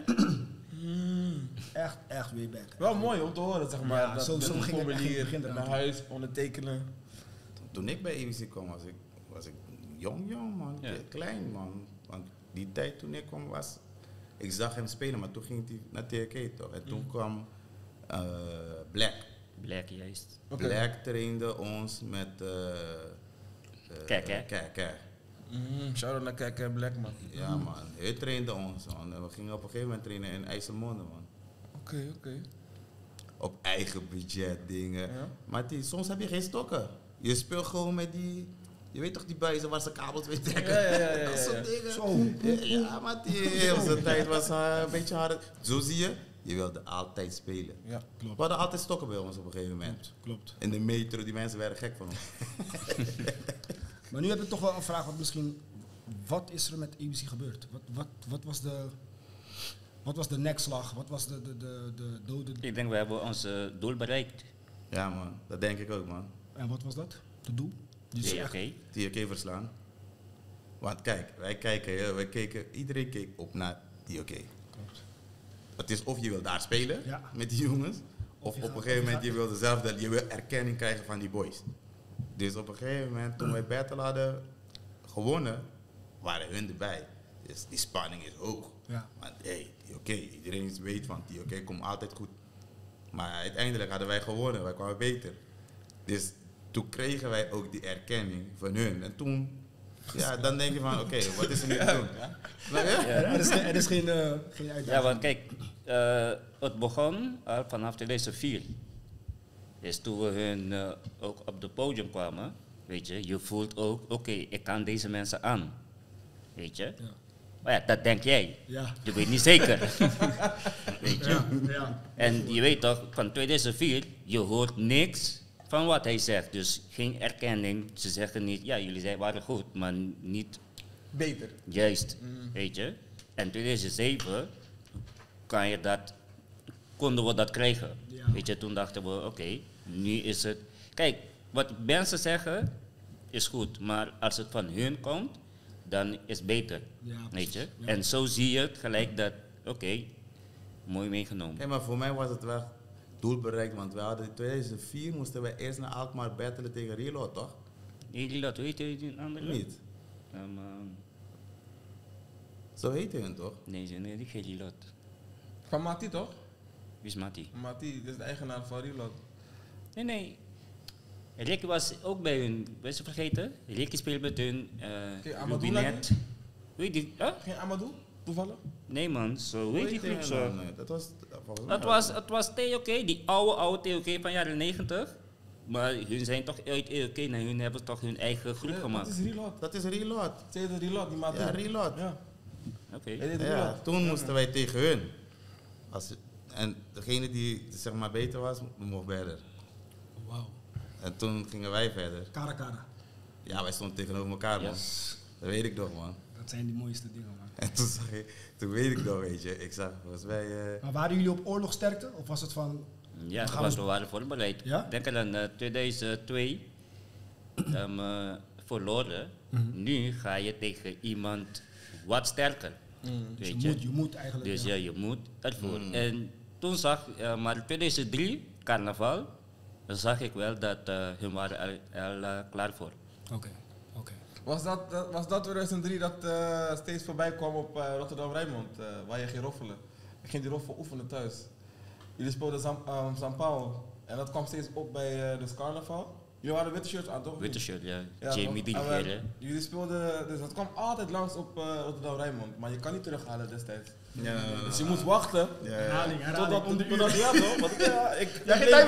echt way back. Wel mooi om te horen, zeg maar. Ja, dat zo dit ging het echt in het formulier begin eraan naar toe. huis, ondertekenen. Toen ik bij ABC kwam, was ik jong man. Ja. Klein man. Want die tijd toen ik kwam was... Ik zag hem spelen, maar toen ging hij naar TRK toch. En toen kwam Black. Black, juist. Oké. Black trainde ons met... Kijk, hè? Kijk. Shout-out naar Kijk en Black, man. Ja man, hij trainde ons man. En we gingen op een gegeven moment trainen in IJsselmonde man. Oké. Op eigen budget dingen. Ja. Maar soms heb je geen stokken. Je speelt gewoon met die... Je weet toch die buizen waar ze kabels mee trekken? Ja. Dat soort dingen. Zo. Ja, maar die onze tijd was een beetje hard. Zo zie je, je wilde altijd spelen. Ja. We hadden altijd stokken bij ons op een gegeven moment. Klopt. In de metro, die mensen werden gek van ons. Maar nu heb ik toch wel een vraag, wat misschien, wat is er met ABC gebeurd? Wat was de nekslag? Wat was de dode? Ik denk, we hebben ons doel bereikt. Ja man, dat denk ik ook man. En wat was dat? Het doel? Dus Ja, echt- oké. TOK verslaan. Want kijk, wij keken, iedereen keek op naar TOK. Klopt. Het is of je wil daar spelen Ja. met die jongens, Of of je op gaat- een gegeven of je moment je wil dezelfde, je wil erkenning krijgen van die boys. Dus op een gegeven moment, toen wij battle hadden gewonnen, waren hun erbij. Dus die spanning is hoog. Ja. Want hey, TOK, iedereen weet van TOK komt altijd goed. Maar uiteindelijk hadden wij gewonnen, wij kwamen beter. Dus toen kregen wij ook die erkenning van hun. En toen, ja, dan denk je van oké, wat is er nu te doen? Snap je? Er is geen uitdaging. Ja, want kijk, het begon al vanaf 2004. Dus toen we hun ook op het podium kwamen, weet je voelt ook, oké, ik kan deze mensen aan. Weet je? Ja. Maar ja, dat denk jij. Ja. Je weet niet zeker. Weet je? Ja. En je weet toch, van 2004, je hoort niks van wat hij zegt. Dus geen erkenning. Ze zeggen niet, ja, jullie waren goed, maar niet Beter. juist. Weet je? En 2007 konden we dat krijgen. Ja. Weet je, toen dachten we, oké, nu is het... Kijk, wat mensen zeggen is goed, maar als het van hun komt, dan is het beter. Ja, Weet je? ja. En zo zie je het gelijk dat, oké, mooi meegenomen. Nee, maar voor mij was het wel doel bereikt, want we hadden in 2004 moesten wij eerst naar Alkmaar battelen tegen Reload, toch? Jullie dat, weet je die andere? Niet? Um, Zo heette hun toch? nee, die geen Lilot. Van Mati toch? Wie is Mati? Mati, dat is de eigenaar van Reload. Nee. Ricky was ook bij hun, ben je vergeten? Ricky speelde met hun, Geen Amadou Rubinet. Weet je die? Huh? Geen Amadou, toevallig? Nee man, zo weet die groep zo. Nee, dat was volgens mij. Het was TOK, die oude TOK van jaren 90. Maar hun zijn toch uit TOK en hun hebben toch hun eigen groep Dat gemaakt. is Reload. Dat is Reload. Ze heette Reload, die Mati. Ja, Reload. Ja. Oké. Hij heette Ja, Reload. toen moesten wij tegen hun. En degene die zeg maar beter was, mocht verder. Wauw. En toen gingen wij verder. Kara. Ja, wij stonden tegenover elkaar, man. Ja. Dat weet ik nog, man. Dat zijn die mooiste dingen, man. En toen weet ik nog, weet je. Ik zag, volgens mij... Maar waren jullie op oorlogsterkte? Of was het van... Ja, Dan gaan was, we- we waren voorbereid. Ja? Denk aan 2002 verloren. Nu ga je tegen iemand wat sterker. Dus Weet je? je moet eigenlijk... Dus ja, je moet ervoor. En toen maar 2003, carnaval, dan zag ik wel dat hun waren al klaar voor. Oké. Was dat 2003 dat steeds voorbij kwam op Rotterdam-Rijnmond, waar je ging roffelen? Ik ging die roffel oefenen thuis. Jullie speelden São Paulo en dat kwam steeds op bij de carnaval. Jullie hadden witte shirts aan, toch? Witte shirt, ja. Ja, Jamie toch? die gele. Jullie speelden, dus dat kwam altijd langs op Rotterdam-Rijnmond, maar je kan niet terughalen destijds. Ja. Dus je moest wachten. Herhaling. Totdat ja toch? Want ik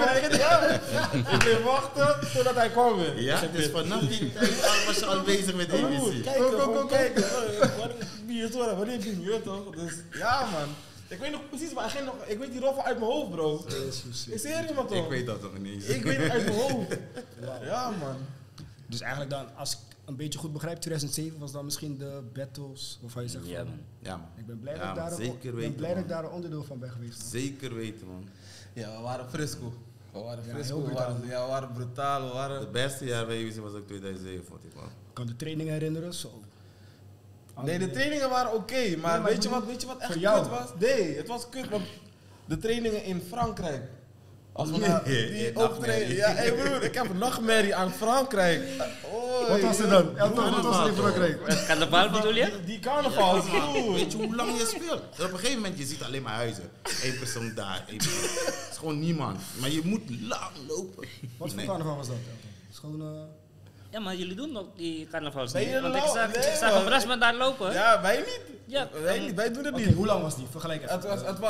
bleef wachten totdat hij kwam weer. Ja, het is vanaf die tijd was je al bezig met ABC. Kijken. Wanneer ging je toch? Dus ja man. Ik weet nog precies, maar ik weet die roffel uit mijn hoofd, bro. Ik zeg je man toch? Ik weet dat toch niet. Ik weet het uit mijn hoofd. Ja man. Dus eigenlijk dan, als ik een beetje goed begrijp, 2007 was dan misschien de battles, waarvan je zegt Ja, van, man. Ja, man. ik ben blij, Ja, dat, ik man, daar zeker ben weten, blij dat ik man. daar een onderdeel van ben geweest. Man. Zeker weten, man. Ja, we waren frisco. We waren Ja, frisco, heel brutaal. we waren brutaal. We waren... Het beste jaar bij ABC was ook 2007, vond ik, man. Ik kan de training herinneren, zo. Nee, de trainingen waren oké, maar, maar weet je wat echt voor jou? kut was? Nee, het was kut, want de trainingen in Frankrijk. Als we naar die nachtmerrie. optreden. Ja, hey broer, ik heb een nachtmerrie aan Frankrijk. Oei, Wat was er dan? Ja, broer, toch, wat was er in Frankrijk? Carnaval bedoel je? Die carnaval, broer. Weet je hoe lang je speelt? Op een gegeven moment, je ziet alleen maar huizen. Eén persoon daar, één persoon. Het is gewoon niemand. Maar je moet lang lopen. Wat voor Nee. carnaval was dat? Het is gewoon... Ja, maar jullie doen ook die carnavals Ben niet. je Want ik nou- nee, zag man. een Rasman daar lopen. Ja, wij niet. Ja, Wij niet, wij doen het Oké, niet. hoe lang was die? Vergelijk even.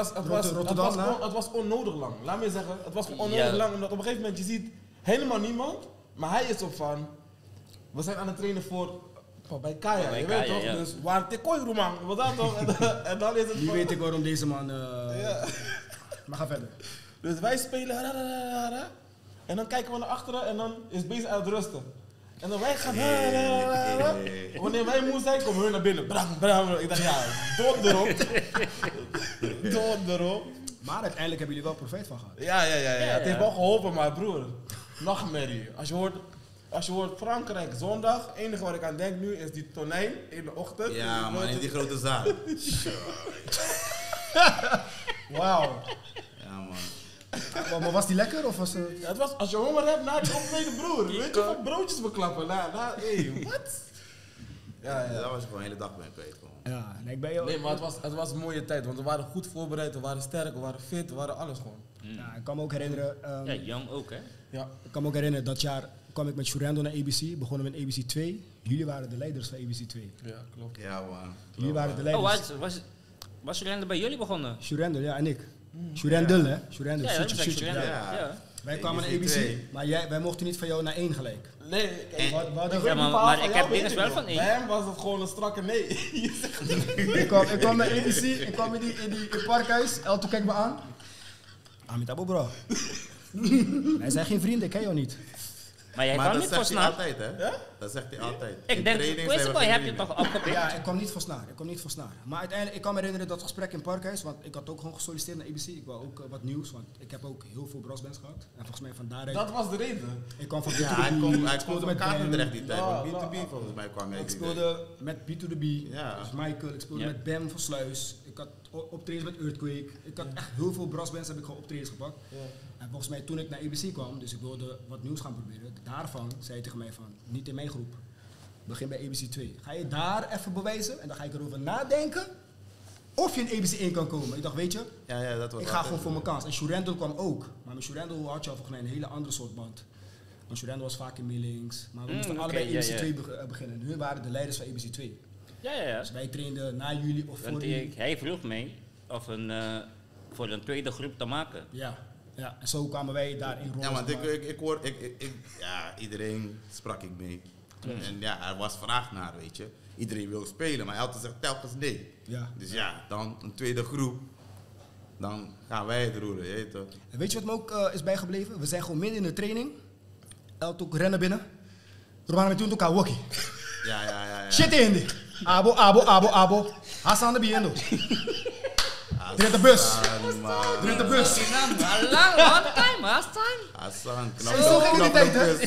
Het was onnodig lang. Laat me je zeggen, het was gewoon onnodig Ja. lang. Omdat op een gegeven moment je ziet helemaal niemand. Maar hij is op van, we zijn aan het trainen voor bij Kaya, Bij je Kaya, weet toch? ja. Dus waar Tekooi Roeman, wat dat toch? En dan is het Nu van- weet ik waarom deze man... Ja. Maar ga verder. Dus wij spelen en dan kijken we naar achteren en dan is bezig uit rusten. En dan wij gaan wanneer wij moe zijn, komen we naar binnen. Bram, bram. Ik dacht, ja, dood erop. Maar uiteindelijk hebben jullie wel profijt van gehad. Ja. Het heeft wel geholpen, maar broer. Nachtmerrie. Als je hoort Frankrijk zondag, het enige wat ik aan denk nu is die tonijn in de ochtend. Ja, man, in die grote zaal. Wauw. Ja, man. Maar was die lekker of was het... Het was, als je honger hebt, na die optreden, broer. Weet je, van broodjes beklappen. Hé, wat? Ja. Daar was je gewoon de hele dag mee kwijt. Gewoon. Ja, nee, ik ben jou... Nee, maar het was een mooie tijd, want we waren goed voorbereid, we waren sterk, we waren fit, we waren alles gewoon. Ja, ik kan me ook herinneren... Ja, jong ook, hè? Ja. Ik kan me ook herinneren, dat jaar kwam ik met Shurendo naar ABC. Begonnen we in ABC 2. Jullie waren de leiders van ABC 2. Ja, klopt. Ja, man. Jullie waren de Oh, leiders. was Rende bij jullie begonnen? Shurendo, ja, en ik. Shurendel, hè? Shurendel, Ja, dat shoot, was shoot, Rende. ja. Ja. Wij kwamen naar ABC ABC, 2. maar wij mochten niet van jou naar 1 gelijk. Nee, kijk, We hadden- Ja, maar ik heb dingen wel van één. Bij hem was het gewoon een strakke nee. Je zegt Ik kwam naar ABC, ik kwam in die parkhuis. Elto kijkt me aan. Amit Abu bro. Wij zijn geen vrienden, ik ken jou niet. Maar jij Maar kwam dat niet voor zegt hij snaar. altijd, hè? Ja? Dat zegt hij altijd. Ik In denk, training zijn we Quizboy geen heb je vrienden. toch opgepikt? Ja, ik kwam niet voor snaar. Maar uiteindelijk, ik kan me herinneren dat gesprek in Parkhuis, want ik had ook gewoon gesolliciteerd naar ABC. Ik wou ook wat nieuws, want ik heb ook heel veel brassbands gehad. En volgens mij van daaruit... dat was de reden. Ik kwam van Ja, B2B, hij ik komt speelde van met Katendrecht Bam. die tijd. Ja, Van B2B ja. volgens mij kwam hij Ik die speelde met B2B, Ja. dus Michael. Ik speelde Ja. met Bam van Sluis. Ik had optredens met Earthquake. Ik had echt heel veel brassbands, heb ik gewoon optredens gepakt. En volgens mij toen ik naar ABC kwam, dus ik wilde wat nieuws gaan proberen. Daarvan zei hij tegen mij van, niet in mijn groep. Begin bij ABC 2. Ga je daar even bewijzen en dan ga ik erover nadenken of je in ABC 1 kan komen. Ik dacht, weet je, Ja, dat was ik ga gewoon voor mijn kans. En Shurendo kwam ook. Maar met Shurendo had je al volgens mij een hele andere soort band. Want Shurendo was vaak in Millings. Maar we moesten oké, allebei ja, ABC ja. 2 beginnen. Hun waren de leiders van ABC 2. Ja. Dus wij trainden na jullie of voor Want jullie. hij vroeg mij of voor een tweede groep te maken. Ja. En zo kwamen wij daar in rol. Ja, want ik hoor, ja, iedereen sprak ik mee. En ja, er was vraag naar, weet je. Iedereen wil spelen, maar Elton zegt telkens nee. Ja. Dus ja, dan een tweede groep. Dan gaan wij het roeren, je weet toch. En weet je wat me ook is bijgebleven? We zijn gewoon midden in de training. Elton ook rennen binnen. Romano met elkaar walkie. Ja. Shit in die. Abo. Hassan de Biendo. Drie de bus. Hassan, man. Drie de bus. Long time, last time. Hassan, Zo ging die tijd, hè?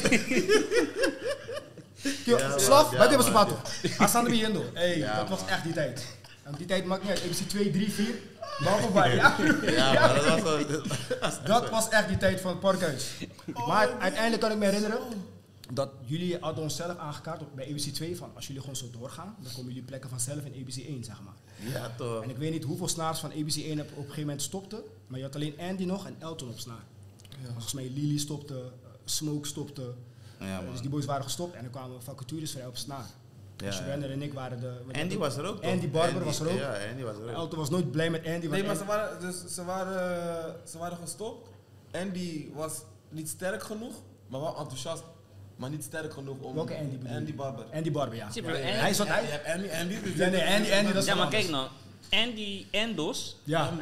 Ja, Slaf, ja, bij deze man. pato. Hassan de Biendo. Hey, Ja, dat was man. echt die tijd. En die tijd maakt niet uit. ABC 2, 3, 4. Behalve bij, ja. Ja, maar dat was wel... Dat was echt die tijd van het parkhuis. Maar uiteindelijk kan ik me herinneren dat jullie hadden ons zelf aangekaart bij ABC 2 van als jullie gewoon zo doorgaan, dan komen jullie plekken vanzelf in ABC 1, zeg maar. Ja, toch. En ik weet niet hoeveel snaars van ABC 1 op een gegeven moment stopte, maar je had alleen Andy nog en Elton op snaar. Volgens mij Lily stopte, Smoke stopte, Ja, man. dus die boys waren gestopt en er kwamen vacatures vrij op snaar. Ja, Dus Werner en ik waren de... Andy was er ook, toch? Andy Barber was er ook. Ja, Andy was er ook. Elton was nooit blij met Andy. Nee, want maar ze waren gestopt. Andy was niet sterk genoeg, maar wel enthousiast. Maar niet sterk genoeg om... Welke Andy bedoel je? Andy Barber. Andy Barber, ja. Zie je, Andy- Hij zat... Je hebt Andy. Ja, nee, Andy, dat is Ja, maar wel kijk anders. nou. Andy Endos. Ja.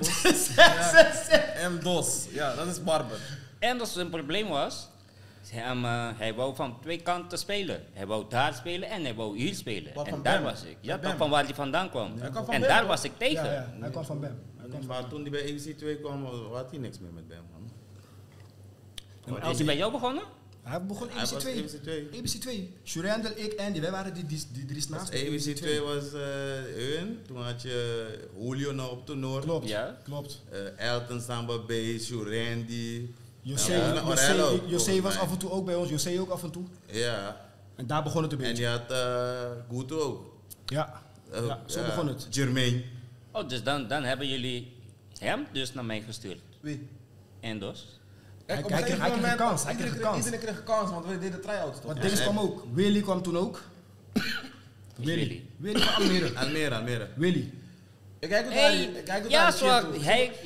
M-DOS. Ja, dat is Barber. Endos zijn probleem was... hij wou van twee kanten spelen. Hij wou daar spelen en hij wou hier spelen. Wat, En van daar Bam? was ik. Ja, Bij toch Bam? van waar hij vandaan kwam. Hij kwam van En Bam, daar toch? was ik tegen. Ja, ja, hij kwam van Bam. Maar toen hij bij ABC 2 kwam, had hij niks meer met Bam, man. Is hij bij jou begonnen? Hij begon Hij ABC was 2. ABC 2. ABC 2. Shurendel, ik, Andy. Wij waren die drie snaars. ABC 2 was hun. Toen had je Julio nog op tenor. Klopt, Ja. klopt. Elton, Samba Bass, Randy. José, Ja, Orello, José volgens was mij. af en toe ook bij ons. José ook af en toe. Ja. En daar begon het een En beetje. je had Guto ook. Ja, ja, zo begon het. Jermaine. Oh, dus dan hebben jullie hem dus naar mij gestuurd. Wie? Endos. Hij Op een gegeven kreeg een moment, kans, hij kreeg een iedereen kans. Iedereen kreeg een kans, want we deden try-outs toch? Want deze kwam ook. Willy kwam toen ook. Willy? Willy van Almere. Almere. Willy. Ik kijk hoe Hey, daar die ja, shit zo, doet.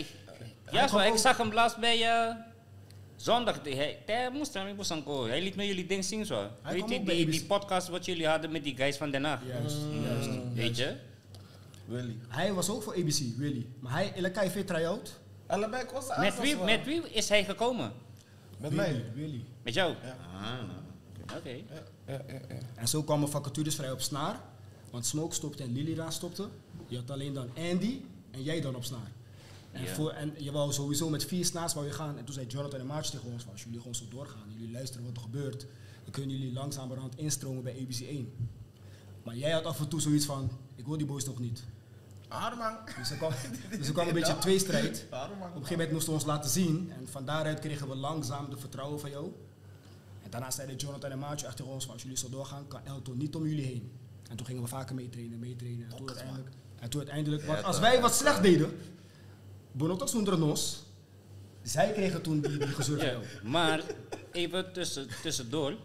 ik zag hem laatst bij zondag. Hij moest aan komen. Hij liet me jullie ding zien zo. Hij Weet kwam je, ook bij die ABC. podcast wat jullie hadden met die guys van Den Haag. Juist. Weet je? Willy. Hij was ook voor ABC, Willy. Maar hij, in de KV try-out. Allebei kosten Met wie is hij gekomen? Met mij. Willy. Met jou? Ah, Oké. Ja. En zo kwamen vacatures vrij op snaar. Want Smoke stopte en Lily daar stopte. Je had alleen dan Andy en jij dan op snaar. En, Ja. en je wou sowieso met 4 snaars wou je gaan. En toen zei Jonathan en March tegen ons van, als jullie gewoon zo doorgaan, jullie luisteren wat er gebeurt, dan kunnen jullie langzamerhand instromen bij ABC 1. Maar jij had af en toe zoiets van, ik wil die boys toch niet. Arman. Dus er kwam een beetje tweestrijd. Arman. Op een gegeven moment moesten we ons laten zien. En van daaruit kregen we langzaam de vertrouwen van jou. En daarna zeiden Jonathan en Maatje echt tegen ons van, als jullie zo doorgaan, kan Elton niet om jullie heen. En toen gingen we vaker meetrainen. En toen uiteindelijk, want als wij wat slecht deden, Bonotas zonder nos, zij kregen toen die gezeur van Ja, jou. maar even tussendoor.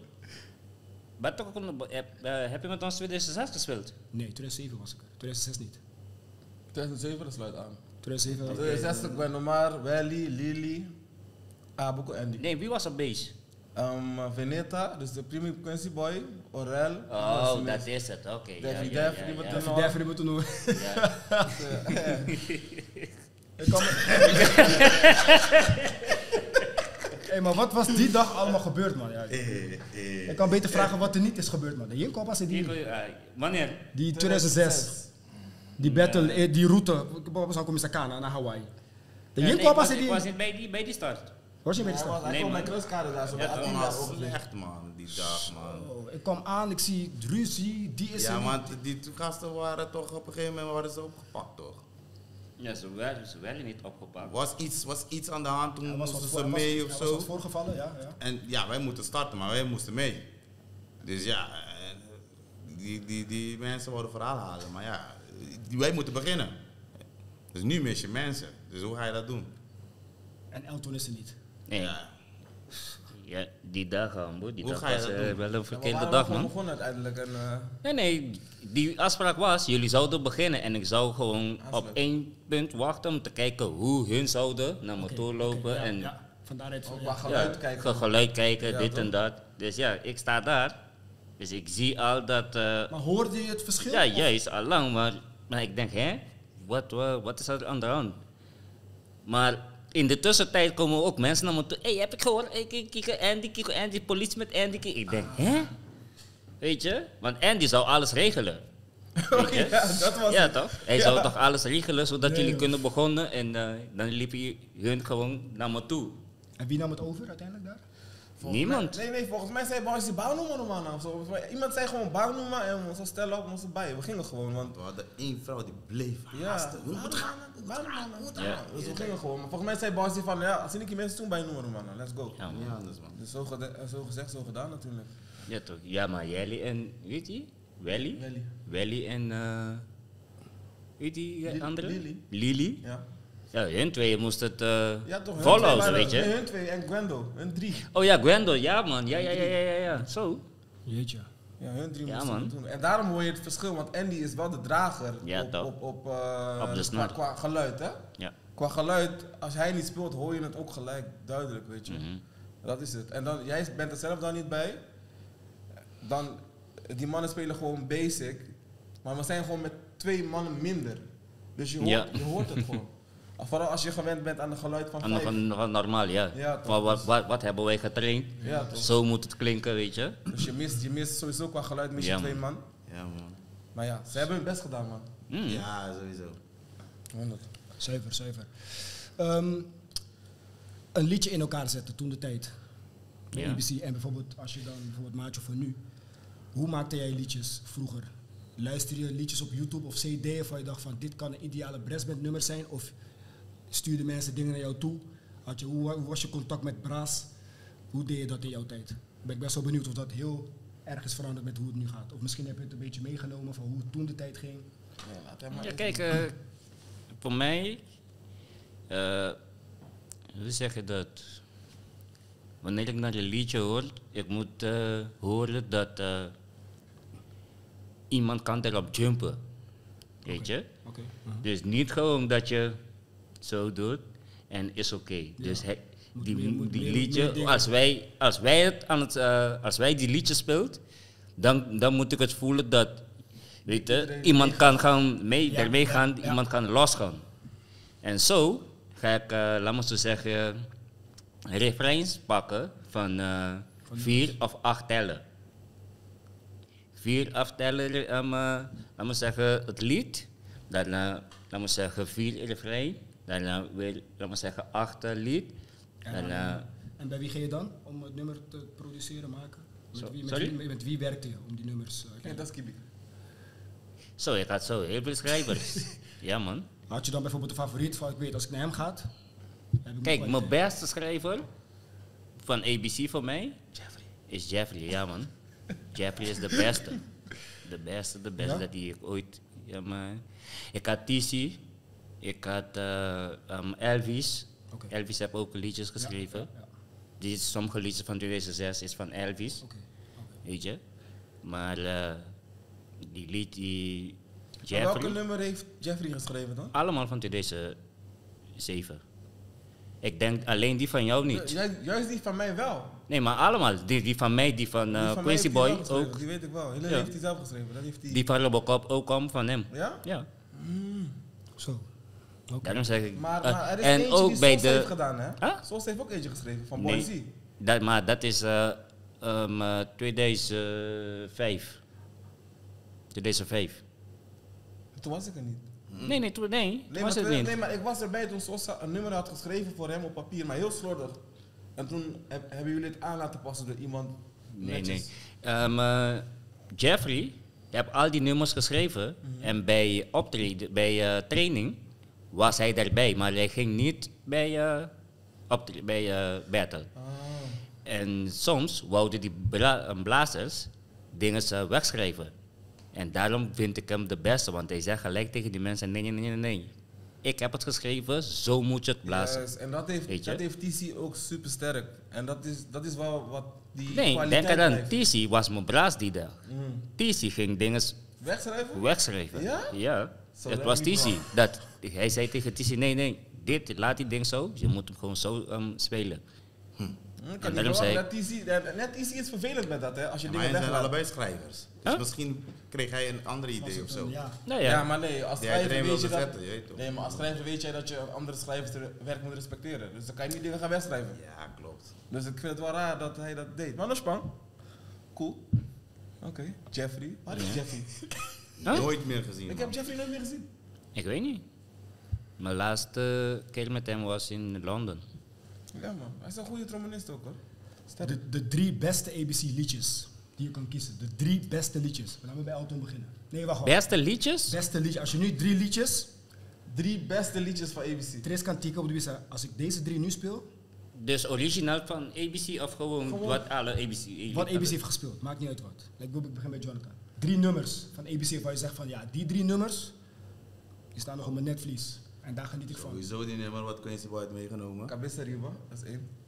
Heb je met ons 2006 gespeeld? Nee, 2007 was ik er. 2006 niet. 2007, dat sluit aan. 2007. 2006, Gwen Omar, Welly, Lily, Abuko Andy. Nee, wie was op base? Veneta, dus de Primi Quincy Boy, Orel. Oh, dat is het. Oké. Ja, Daffy ja, Daffy, ja, die met ja. de- Even Devin moeten doen. Ja. Ik kan Hey, maar wat was die dag allemaal gebeurd, man? Ja, ik kan beter vragen wat er niet is gebeurd, man. De Jinkopas en Wanneer? die 2006. Die battle, die route. We zou komen naar Hawaii. De Jinkopas en Ik was die... niet bij die start. Was je bij de Hij stad? was- hij Nee, kwam man. bij Kruiskade daar zo. Ja, bij toch? Adina was ook. slecht, man, die dag, man. Oh, ik kwam aan, ik zie ruzie, die is Ja, er want die gasten waren toch op een gegeven moment waren ze opgepakt, toch? Ja, ze werden niet opgepakt. Was iets aan de hand, toen niet. moesten ze was mee of was zo. wat voorgevallen, ja. En ja, wij moeten starten, maar wij moesten mee. Dus ja, die mensen worden verhaal halen. Maar ja, wij moeten beginnen. Dus nu mis je mensen. Dus hoe ga je dat doen? En Elton is er niet. Nee. Ja. Ja, die dag, Ambo, die Hoe dag ga je was dat doen? wel een We verkeerde waren dag, gewoon man. begonnen uiteindelijk. Nee, die afspraak was, jullie zouden beginnen en ik zou gewoon op Afsluiten. 1 punt wachten om te kijken hoe hun zouden naar me toe lopen ja, en ja, van daaruit. Ook ja. waar geluid kijken. geluid kijken, Ja, dit toch? en dat. Dus ja, ik sta daar, dus ik zie al dat, Maar hoorde je het verschil? ja, juist, al lang, maar ik denk, hè, wat is er aan de hand? Maar in de tussentijd komen ook mensen naar me toe. Hey, heb ik gehoord? Kiko Andy, politie met Andy. Ik denk, hè? Weet je? Want Andy zou alles regelen. Weet je? Ja, dat was Ja, het. toch? Hij zou toch alles regelen zodat Nee, jullie joh. kunnen beginnen en dan liepen hun gewoon naar me toe. En wie nam het over uiteindelijk daar? Niemand. Nee, volgens mij zei Boys Baunuma man. Of zo. Volgens mij, iemand zei gewoon Baunuma en we stellen op ons erbij. We gingen gewoon, want... We hadden één vrouw die bleef Ja, haasten. We moeten gaan. Ja. Dus we gingen gewoon. Maar volgens mij zei Boys van, ja, als ik je mensen toen bij noemen man, let's go. Ja, man. Ja, anders man. Dus zo gezegd, zo gedaan natuurlijk. Ja, toch. Ja, maar Jelly en, weet je? Welly. Welly en, weet die andere? Lily. Lily. Ja. Ja, hun tweeën moesten het Ja, toch. volhouden, weet je. Hun twee en Gwendo, hun 3. Oh ja, Gwendol, ja man. Ja. Zo. Jeetje. Ja, hun 3 Ja, moesten man. het doen. En daarom hoor je het verschil, want Andy is wel de drager Ja, toch. op de snor. qua geluid, hè? Ja. Qua geluid, als hij niet speelt, hoor je het ook gelijk duidelijk, weet je. Mhm. Dat is het. En dan, jij bent er zelf dan niet bij. Dan, die mannen spelen gewoon basic, maar we zijn gewoon met 2 mannen minder. Dus je hoort het gewoon. Vooral als je gewend bent aan het geluid van 5. Nog normaal, ja. Ja, toch. Maar wat hebben wij getraind? Ja, toch. Zo moet het klinken, weet je. Dus je mist sowieso qua geluid mis je Ja, 2 man. man. Ja man. Maar ja, ze hebben hun best gedaan, man. Mm. Ja, sowieso. 100. Zuiver. Een liedje in elkaar zetten toen de tijd. Bij Ja. ABC. En bijvoorbeeld, als je dan bijvoorbeeld Maatje van nu. Hoe maakte jij liedjes vroeger? Luister je liedjes op YouTube of CD waarvan je dacht van dit kan een ideale brassband nummer zijn? Of stuurde mensen dingen naar jou toe? Hoe was je contact met Braas? Hoe deed je dat in jouw tijd? Ben ik best wel benieuwd of dat heel erg is veranderd met hoe het nu gaat. Of misschien heb je het een beetje meegenomen van hoe het toen de tijd ging. Ja, laat hem maar Ja, even- kijk, voor mij, hoe zeg je dat? Wanneer ik naar een liedje hoor, ik moet horen dat iemand kan erop jumpen. Weet je? Oké. Dus niet gewoon dat je zo doet en is oké. Dus Moet die meer liedje, dingen. als wij die liedjes speelt, dan moet ik het voelen dat, weet je, Iedereen iemand kan gaan Ja, ermee ja, gaan, ja. iemand kan losgaan. En zo ga ik, laat me zo zeggen, refreins pakken van 4 of 8 tellen. 4 aftellen, laat me zeggen, het lied. Daarna, laat me zeggen, 4 refrein. Daarna weer, laat me zeggen, 8 lied. Daarna, En bij wie ging je dan om het nummer te produceren, maken? Sorry? Met wie werkte je om die nummers? Nee, dat is Kibi. zo, ik had zo heel veel schrijvers. Ja man. Had je dan bijvoorbeeld een favoriet van ik weet als ik naar hem ga? Kijk, mijn beste schrijver van ABC voor mij is Jeffrey, ja man. Jeffrey is de beste. De beste Ja? dat die ik ooit, ja man. Ik had TC, ik had Elvis. Oké. Elvis heeft ook liedjes geschreven. Ja. Die sommige liedjes van 2006 is van Elvis, Oké. weet je. Maar die lied die Maar welke Jeffrey, nummer heeft Jeffrey geschreven dan? allemaal van 2007. Ik denk alleen die van jou niet. Juist die van mij wel. Nee, maar allemaal. Die van mij, die van Die van mij Quincy heeft hij Boy zelf geschreven, ook. Die weet ik wel. Helene Ja. heeft hij zelf geschreven. Dat heeft hij... Die van Robocop ook kwam van hem. Ja? Ja, Zo. Oké. daarom zeg ik. Maar er is en eentje ook die bij Sos heeft de. gedaan, hè? Huh? Sos heeft ook eentje geschreven, van Nee. Boy Z. Maar dat is 2005. 2005. Toen was ik er niet. Nee, Nee, was het niet. nee, maar ik was erbij toen Sos een nummer had geschreven voor hem op papier, maar heel slordig. En toen hebben jullie het aan laten passen door iemand Nee. netjes. Jeffrey heeft al die nummers geschreven. En bij optreden, bij training was hij daarbij. Maar hij ging niet bij battle. Ah. En soms wouden die blazers dingen wegschrijven. En daarom vind ik hem de beste, want hij zegt gelijk tegen die mensen: nee. Ik heb het geschreven, zo moet je het blazen. Yes, en dat Weet je? heeft TC ook super sterk. En dat is wel wat die Nee, kwaliteit denk eraan, blijft. TC was mijn blaas die dag. Mm. TC ging dingen Wegschrijven? wegschrijven. Ja? Ja. Zo, Het dat was heb ik TC. niet Hij zei tegen TC: nee, laat die ding zo, je moet hem gewoon zo spelen. Ik En kan daarom niet zei verwachten dat TC is vervelend met dat, hè? Als je Ja, maar dingen zij zijn weglaat. allebei schrijvers. Dus Huh? misschien kreeg hij een ander idee of zo. Ja. Nou Ja, ja, maar nee, als Die hij schrijver erin weet je wilde dat... zetten, je weet toch? Nee, maar als schrijver weet jij dat je andere schrijvers werk moet respecteren. Dus dan kan je niet dingen gaan wegschrijven. Ja, klopt. Dus ik vind het wel raar dat hij dat deed. Maar Nospang, cool. Oké, Jeffrey. Waar is Jeffrey? Huh? Nooit meer gezien. Ik heb Jeffrey nooit meer gezien. ik weet niet. Mijn laatste keer met hem was in Londen. Ja man, hij is een goede trombonist ook hoor. De 3 beste ABC liedjes die je kan kiezen. De 3 beste liedjes. Laten we bij Elton beginnen. Nee, wacht. Beste liedjes? Beste liedjes. Als je nu 3 liedjes... 3 beste liedjes van ABC. Tres kan tikken op de wissa. Als ik deze 3 nu speel... Dus origineel van ABC of gewoon wat alle ABC... Wat ABC heeft gespeeld. Maakt niet uit wat. Ik begin bij Jonathan. 3 nummers van ABC waar je zegt van ja, die 3 nummers... die staan nog op mijn netvlies. En daar geniet ik van. Sowieso die nummer wat Quincy Boy heeft meegenomen. Cabeza Riba, dat is 1.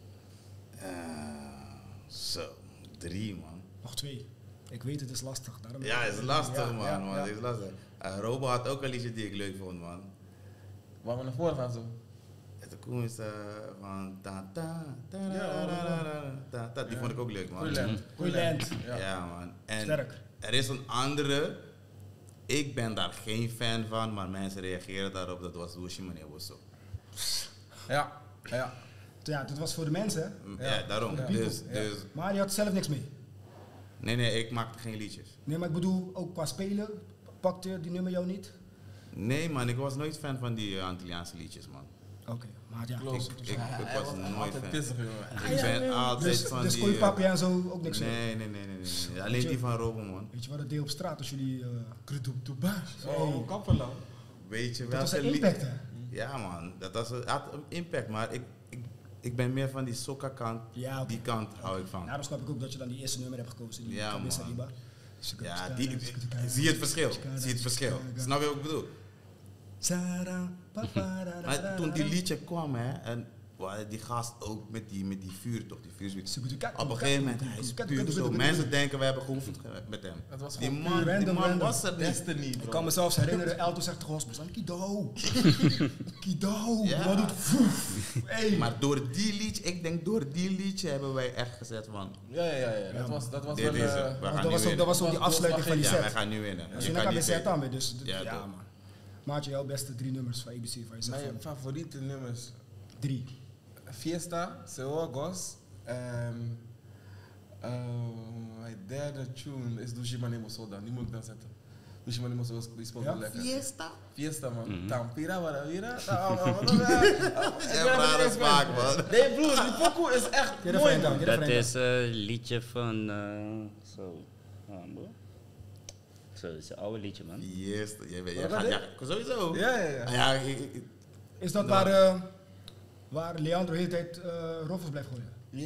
Zo, 3 man. Nog 2. Ik weet het is lastig. Daarom Ja, het is lastig Ja, man. ja, man. ja. Het is lastig. Robo had ook een liedje die ik leuk vond man. Waar we naar voren gaan zo. Het koen is van ta ta ta ra, ra, ra, ta ta. Die vond ik ook leuk man. Goeieland. Ja man. En Sterk. er is een andere. Ik ben daar geen fan van, maar mensen reageren daarop. Dat was Lucy Meneer Wosso. Ja. Ja, dit was voor de mensen. Ja, daarom. Ja. Dus, Ja. dus, Maar je had zelf niks mee. nee, ik maakte geen liedjes. Nee, maar ik bedoel, ook qua spelen, pakte die nummer jou niet? Nee man, ik was nooit fan van die Antilliaanse liedjes man. Oké, maar ja. Klopt. Ik was nooit altijd fan. pissig, jongen. Ik ben altijd Dus, van dus die... Kooi Papi en zo ook niks mee? Nee. Alleen die van Robo man. Weet je wat het deed op straat als jullie... Oh, kappen nou. Weet je dat was welke een impact, hè? Ja man, dat had een impact, maar ik ben meer van die soca kant. Ja, oké. Die kant hou ik van. Daarom snap ik ook dat je dan die eerste nummer hebt gekozen. Die Ja, Cabeza man. Riba. Ja, zie je het verschil? Snap je wat ik bedoel? Maar toen die liedje kwam, hè, en die gast ook met die vuur toch, die vuurspeler. Op een gegeven moment, hij is puur zo. Mensen denken, we hebben geoefend met hem. Het was Die gewoon man, random. was er niet. Destiny, Ik bro. kan me zelfs herinneren, Elton zegt tegen ons, Kido. Kido. Ja. Wat doet voef. Hey. Maar door die liedje hebben wij echt gezet van, Ja. Dat was dit wel... is het. We gaan Want nu dat winnen. was ook die afsluiting van die Ja, wij set. gaan nu winnen. Als Je je kan naar niet KBZ weten. aan bent, dus Ja, ja toch. man. Maatje, jouw beste 3 nummers van ABC waar je zegt Mijn van favoriete nummers. 3. Fiesta, Seogos. Mijn derde tune is Dushimanemo Soda. Die moet ik dan zetten. Dushimanemo Soda, die speelt wel lekker. Fiesta man. Tampira, Warawira. rare smaak, man. Nee broer, die pokoe is echt Get a mooi friend man. down, get a Dat friend is een liedje van... zo. Bro. Zo, dat is een oude liedje, man. Yes, jij Wat gaat, is ja, sowieso. Ja. Ja, Is dat waar Leandro de hele tijd roffels blijft gooien? Ja,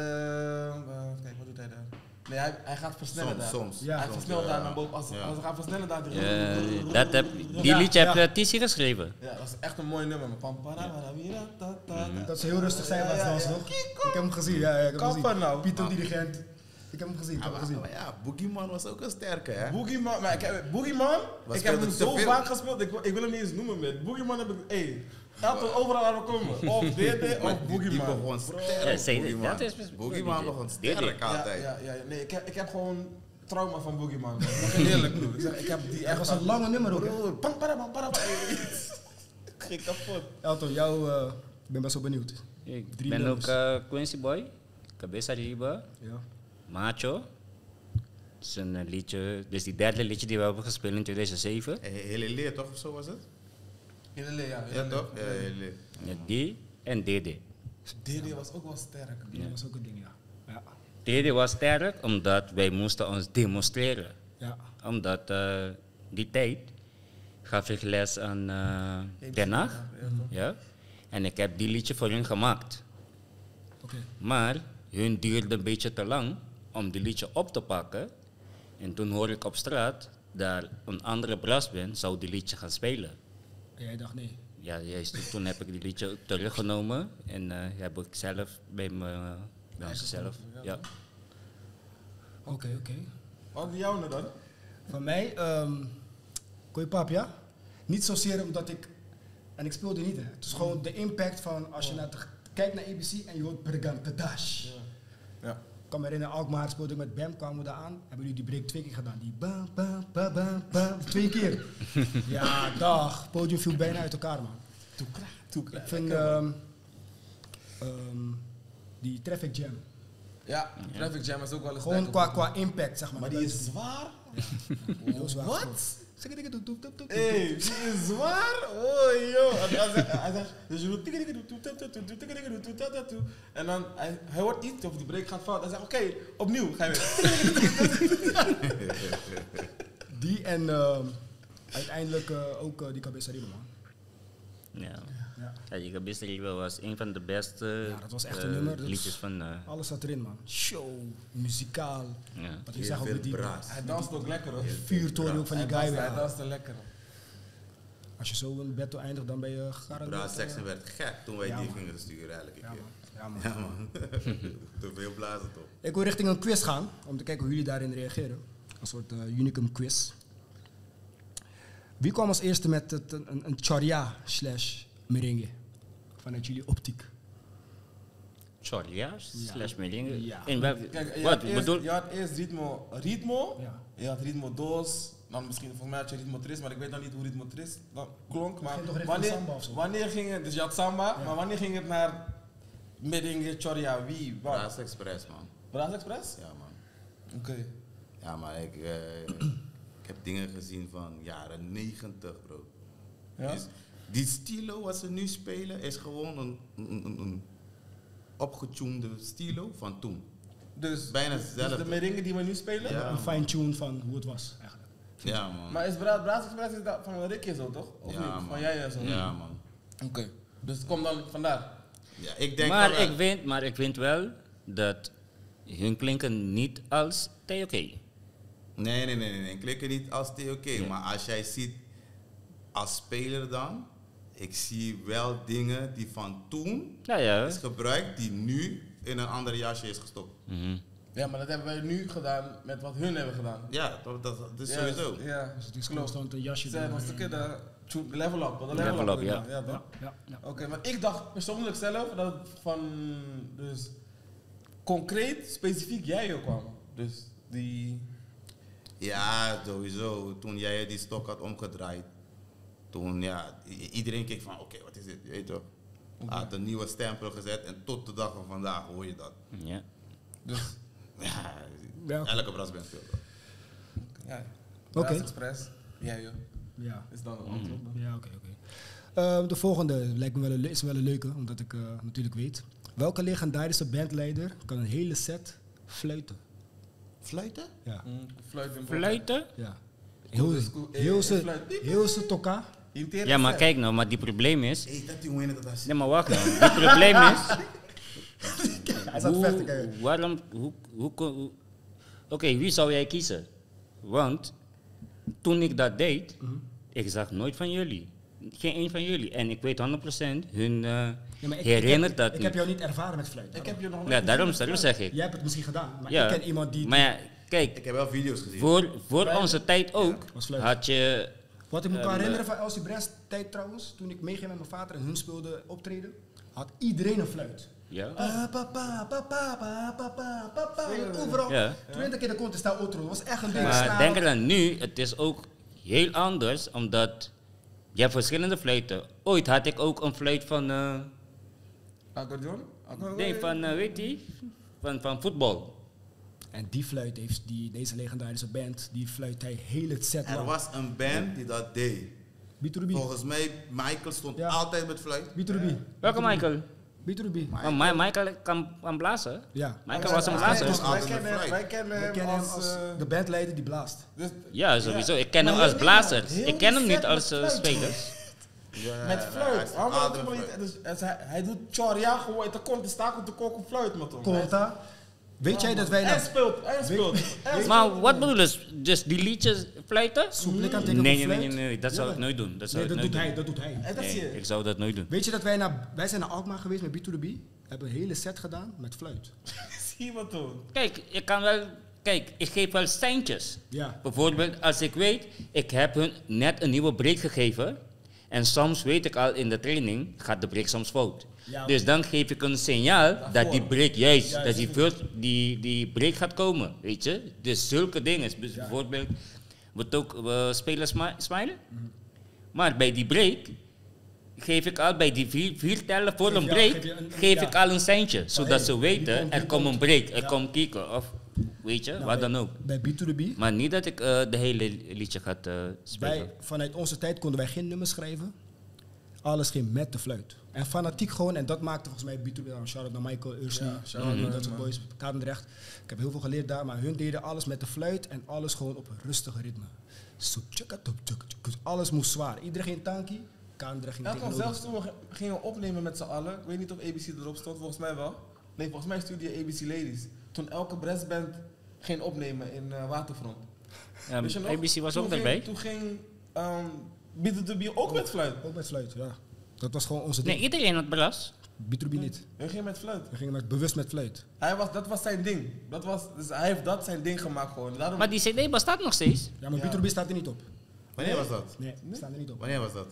kijk, wat doet hij daar? Nee, hij gaat versnellen daar. soms. Ja. Hij Soms, versnelt daar naar boven. Ja. Als hij gaat versnellen daar. Die Ja, liedje ja. heb Tissi geschreven. Ja, dat is echt een mooi nummer. Dat ze heel rustig zijn was nog. Ik heb hem gezien, ja, ik heb hem Kappen gezien. nou. Pieter dirigent. Ik heb hem gezien, ik heb hem gezien. Maar ja, Boogeyman was ook een sterke, hè? Boogeyman, maar Boogeyman, Was ik heb hem speelde te zo veel. vaak gespeeld, ik wil hem niet eens noemen meer. Boogeyman heb ik, Elton overal aan we komen. Of DD Maar of die Boogeyman. begon Ja, sterk. zei- Boogeyman. dat is- Boogeyman begon Dit- sterk altijd. Ja. Nee, ik heb gewoon trauma van Boogeyman. Man. Ik ben eerlijk, broer. Ik zeg, ik heb die Het echt... was een lange nummer ook, hè? Broer, pam, padam, padam. Ik ging kapot. Elton, jou, ik ben best wel benieuwd. Ik 3 ben nummers. ook Quincy Boy, Cabeza Riba, Ja. Macho. Dat is een liedje, dus die derde liedje die we hebben gespeeld in 2007. Hele leer toch, of zo was het? Ja, Ja, toch? Ja, hele leer. Ja, die en DD. DD was ook wel sterk. Dat was ook een ding, ja. Ja. DD was sterk omdat wij moesten ons demonstreren. Ja. Omdat die tijd gaf ik les aan Den Haag. Ja? En ik heb die liedje voor hun gemaakt. Oké. Maar hun duurde een beetje te lang om die liedje op te pakken. En toen hoorde ik op straat dat een andere brassband zou die liedje gaan spelen. En jij dacht nee. Ja, juist toen heb ik die liedje teruggenomen en heb ik zelf bij mezelf. Ja. Oké. Wat is jouw dan? Van mij, Kooi Pap, ja? Niet zozeer omdat ik... En ik speelde niet, hè. Het is gewoon de impact van als je kijkt naar ABC en je hoort Bergantadash. Ja. Ik kan me herinneren, Alkmaar speelde ik met Bam, kwamen we daar aan. Hebben jullie die break 2 keer gedaan? Die bam, bam, bam, bam, bam, 2 keer. Ja, dag. Het podium viel bijna uit elkaar, man. Ik vind die Traffic Jam. Ja, Traffic Jam is ook wel eens Gewoon sterk. qua impact, zeg maar. Maar die is zwaar. heel zwaar Wat? gespeeld. Hey, die is zwaar. Oh, joh. Hij zegt, dus je doet en dan, hij hoort iets of die break gaat fout. Hij zegt, oké, opnieuw, ga je weer. Die en uiteindelijk ook die Cabeza Riba, man. Ja. Ja. Ja, die Cabeza Riba was een van de beste Ja, dat was echt een nummer. Dat liedjes van... alles zat erin, man. Show, muzikaal. ja. Wat je zegt over die Hij danst ook lekker, hoor. vuurtoren ook van die guy weer. Hij danste lekker. Als je zo een battle eindigt, dan ben je gegarandeerd. Braas Jackson werd gek toen wij Ja, die man. gingen sturen elke Ja, keer. man. Ja, man. Ja, man. Te veel blazen toch? Ik wil richting een quiz gaan, om te kijken hoe jullie daarin reageren. Een soort unicum quiz. Wie kwam als eerste met een charia / merengue? Vanuit jullie optiek. Sorry, ja? Slash merengue. Ja. En wel, Kijk, je wat had bedoel... je had eerst ritmo, Ja. je had ritmo 2, dan misschien volgens mij had je ritmo 3, maar ik weet dan niet hoe ritmo 3 dan klonk. Maar ging toch richting samba of zo? wanneer ging het, dus je had samba, Ja. maar wanneer ging het naar merengue, choria, wie, wat? Braas Express, man. Braas Express? Ja, man. Oké. Ja, maar ik heb dingen gezien van jaren 90, bro. Ja? Dus die stilo wat ze nu spelen is gewoon een opgetunede stilo van toen. Dus, Bijna dus hetzelfde. de merengue die we nu spelen? Ja. Een fine-tune van hoe het was, eigenlijk. Ja, man. Maar is Braas Express is dat van Ricky zo, toch? Of Ja, niet? man. Van jij en zo? Ja, man. Oké. Dus het komt dan vandaar? Ja, ik denk Maar wel. ik vind wel dat hun klinken niet als TOK. Nee. Klikken niet als TOK. Ja. Maar als jij ziet als speler dan, ik zie wel dingen die van toen Ja. is gebruikt, die nu in een ander jasje is gestopt. Mhm. Ja, maar dat hebben wij nu gedaan met wat hun hebben gedaan. Ja, dat is Ja, sowieso. Ja, Dus het is klopt. constant een jasje. Ze hebben een stukje de level up. wat een Level up, ja. Ja, toch? Ja. Oké, maar ik dacht persoonlijk zelf dat het van, dus concreet, specifiek jij ook kwam. Dus die, Ja, sowieso. Toen jij die stok had omgedraaid, toen ja, iedereen keek van oké, wat is dit? Je weet toch? Hij had een nieuwe stempel gezet en tot de dag van vandaag hoor je dat. Ja. dus, Ja, Ja. elke brassband speelt dat. ja. Oké. Brass Express, jij joh, Ja. is dan het antwoord. Ja, oké. De volgende lijkt me is wel een leuke, omdat ik natuurlijk weet. Welke legendarische bandleider kan een hele set fluiten? Fluiten? Ja. Fluiten. Fluiten? Ja. fluit. Heel ze tokka. Ja, maar kijk nou, maar die probleem is... Hé, dat die winnen dat als Nee, maar wacht nou. Die probleem is... Hij zat vechten, kijk. Oké, wie zou jij kiezen? Want toen ik dat deed, ik zag nooit van jullie. Geen één van jullie. En ik weet 100% hun Ja, maar herinnert dat ik niet. heb jou niet ervaren met fluiten. Ik heb je nog Ja, daarom zeg ik. Jij hebt het misschien gedaan, maar Ja. ik ken iemand die... Maar ja, kijk, Ik heb wel video's gezien. voor onze tijd ook was fluit. had je... Wat ik me kan herinneren van Elsie Brest tijd trouwens, toen ik meeging met mijn vader en hun speelden optreden, had iedereen een fluit. Ja. Overal. Ja. 20 keer de kont is daar outro. Dat was echt een ding. Maar denk eraan nu, het is ook heel anders, omdat je hebt verschillende fluiten. Ooit had ik ook een fluit van, accordeon? nee, van weet je, van voetbal. En die fluit heeft deze legendarische band, die fluit hij heel het set Er lang. was een band die dat deed. Biturubi. Volgens mij, Michael stond Ja. altijd met fluit. Biturubi. Welke Michael? Biturubi. Maar Michael kan blazen. Ja. Michael was een blazer. was Wij altijd met kennen, fluit. wij kennen We kennen hem als eh, de bandleider die blaast. dus Ja, sowieso. Ik ken Maar hem als heel blazer. heel Ik ken die hem niet set als met fluit. speler. Ja, met hij fluit. stond Allemaal altijd met natuurlijk fluit. niet. Dus hij doet Choria gewoon uit de kont, de staak op de kok op fluit met hem. Conta. Weet jij dat wij Hij nou... speelt, hij speelt. Maar wat bedoel je? Dus die liedjes fluiten? Soeplik aan tegen Nee, op fluit? nee. Dat zou Ja. ik nooit doen. Dat zou Nee, ik dat nooit doet doen. hij, dat doet hij. En dat zie Nee, je. ik zou dat nooit doen. Weet je dat wij zijn naar Alkmaar geweest met B2B? Hebben een hele set gedaan met fluit. Zie je wat doen. Kijk, ik kan wel... Kijk, ik geef wel seintjes. Ja. Bijvoorbeeld, als ik weet, ik heb hun net een nieuwe break gegeven. En soms weet ik al in de training, gaat de break soms fout. Ja. Dus dan geef ik een signaal dat die break juist, Juist. dat die break gaat komen, weet je. Dus zulke dingen. Dus bijvoorbeeld, we spelen smiley. Maar bij die break geef ik al bij die vier tellen voor Geef een je- break, geef je een- geef ja. ik al een seintje. Zodat hey, ze die weten, komt, er die komt een komt. break, er Ja. komt kieken. Of weet je, Nou, wat bij- dan ook. Bij B2B, Maar niet dat ik de hele liedje ga spelen. vanuit onze tijd konden wij geen nummers schrijven. Alles ging met de fluit. En fanatiek gewoon, en dat maakte volgens mij B2B, shout-out naar Michael, Ursula, Ja, shout-out naar dat hun, soort man. boys, Katendrecht. Ik heb heel veel geleerd daar, maar hun deden alles met de fluit en alles gewoon op een rustige ritme. Zo, alles moest zwaar. Iedereen ging tankie, Katendrecht ging Ja, want tegenover. zelfs toen we gingen opnemen met z'n allen, ik weet niet of ABC erop stond, volgens mij wel. Nee, volgens mij stuurde je ABC Ladies. Toen elke brassband ging opnemen in Waterfront. Ja, Weet je nog? ABC was Toen ook ging- erbij. Toen ging B2B ook met fluit. Ook met fluit, ja. Dat was gewoon onze Nee, ding. iedereen had bras. B2B niet. Hij ging met fluit. We gingen bewust met fluit. Dat was zijn ding. Dus hij heeft dat zijn ding gemaakt gewoon. Daarom, Maar die CD bestaat nog steeds. Ja, maar Ja. B2B staat er niet op. Wanneer was dat? Nee, staat er niet op. Wanneer was dat?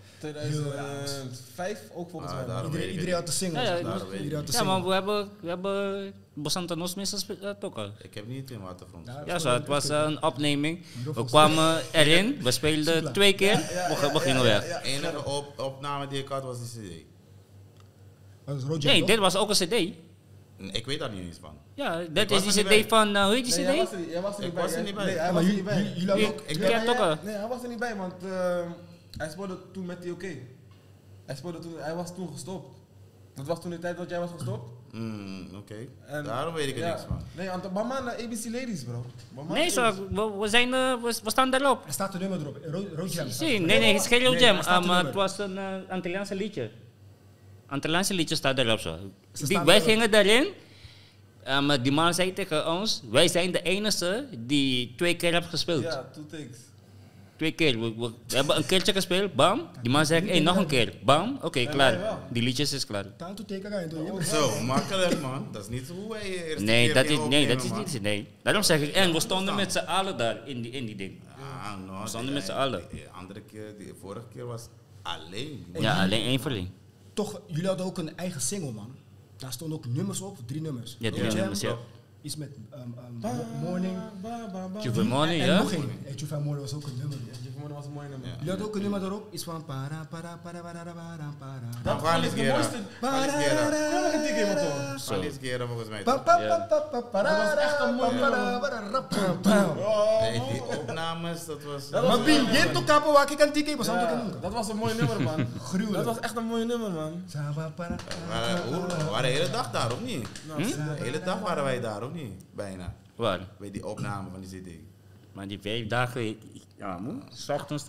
2005 ook volgens Ah, mij. daarom. wel. Iedereen had de single. Ja, ja, zeg maar. daarom weet ik Iedereen had de Ja, single. maar we hebben Bosanta Nos meestal toch al. Ik heb niet in Waterfront. Ja, Ja, zo, het was een opneming. We Heel kwamen erin, we speelden Super. 2 keer, we gingen weg. De enige opname die ik had was die CD. Dat is Roger, Nee, toch? dit was ook een CD. Ik weet daar niet eens van. Ja, Ik dat was is er die niet CD bij. van, hoe heet die Nee, CD? jij was er Ik niet bij. was er niet bij. Nee, hij Ja, was maar er niet bij. jullie hadden ook... Ik jullie ken hadden- toch al. Nee, hij was er niet bij, want hij speelde toen met TOK. Hij was toen gestopt. Dat was toen de tijd dat jij was gestopt. Oké. En- Daarom weet ik er ja. niks van. Nee, Bama naar ABC Ladies, bro. Bama Nee, naar zo, we zijn, we staan erop. Er staat een nummer erop. Roger. Zie, nee, het is geen real Nee, jam, er staat een maar nummer. het was een Antilliaanse liedje. Antilliaanse liedje staat erop zo. Ze staan Wij erop. gingen daarin, maar die man zei tegen ons, wij zijn de enige die 2 keer hebben gespeeld. Ja, 2 takes. 2 keer. We hebben een keertje gespeeld, bam. Die man zei, hey, nog een keer, bam. Oké, wij klaar. wel. Die liedjes is klaar. Time to take a ride, hoor. Zo, makkelijk man. Dat is niet hoe wij eerst Nee, dat is niet. Nee. Daarom zeg ik, en we stonden met z'n allen daar in die ding. Ah, no, We stonden met z'n allen. De andere keer, de vorige keer was alleen. Ja, alleen één voor één. Toch, jullie hadden ook een eigen single, man. Daar stonden ook nummers op, 3 nummers. Ja, 3 Roger, nummers, ja. Iets met Morning. Juve Money, En ja. nog één. Hey, Juve Morning was ook een nummer. Dat was een mooi nummer. Ja. Jullie hadden ook een nummer erop. Iets van para para para para para para. Dat Juan is de Lisguera. mooiste. Juan Lisguera. Ja, nog een dikke iemand hoor. Juan Lisguera volgens mij. Pa, toch? pa, Ja. pa, pa, pa, Dat was echt een mooi para, para, para, para, para. Nee, die opnames, dat was... Maar bin, je toch kappen waar ik aan tike, was aan Ja, het dat was een mooi nummer, man. Gruwelijk. Dat was echt een mooi nummer, man. We waren de hele dag daar, of niet? De hele dag waren wij daar, of niet? Bijna. Waar? Bij die opname van die CD. Maar die 5 dagen, ja, s ochtends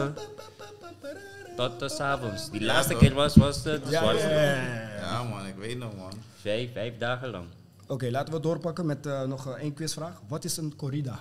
tot 's avonds. Die Ja, laatste toch? keer was de zwaarste. Ja man, ik weet nog man. 5 dagen lang. Oké, laten we doorpakken met nog één quizvraag. Wat is een corrida?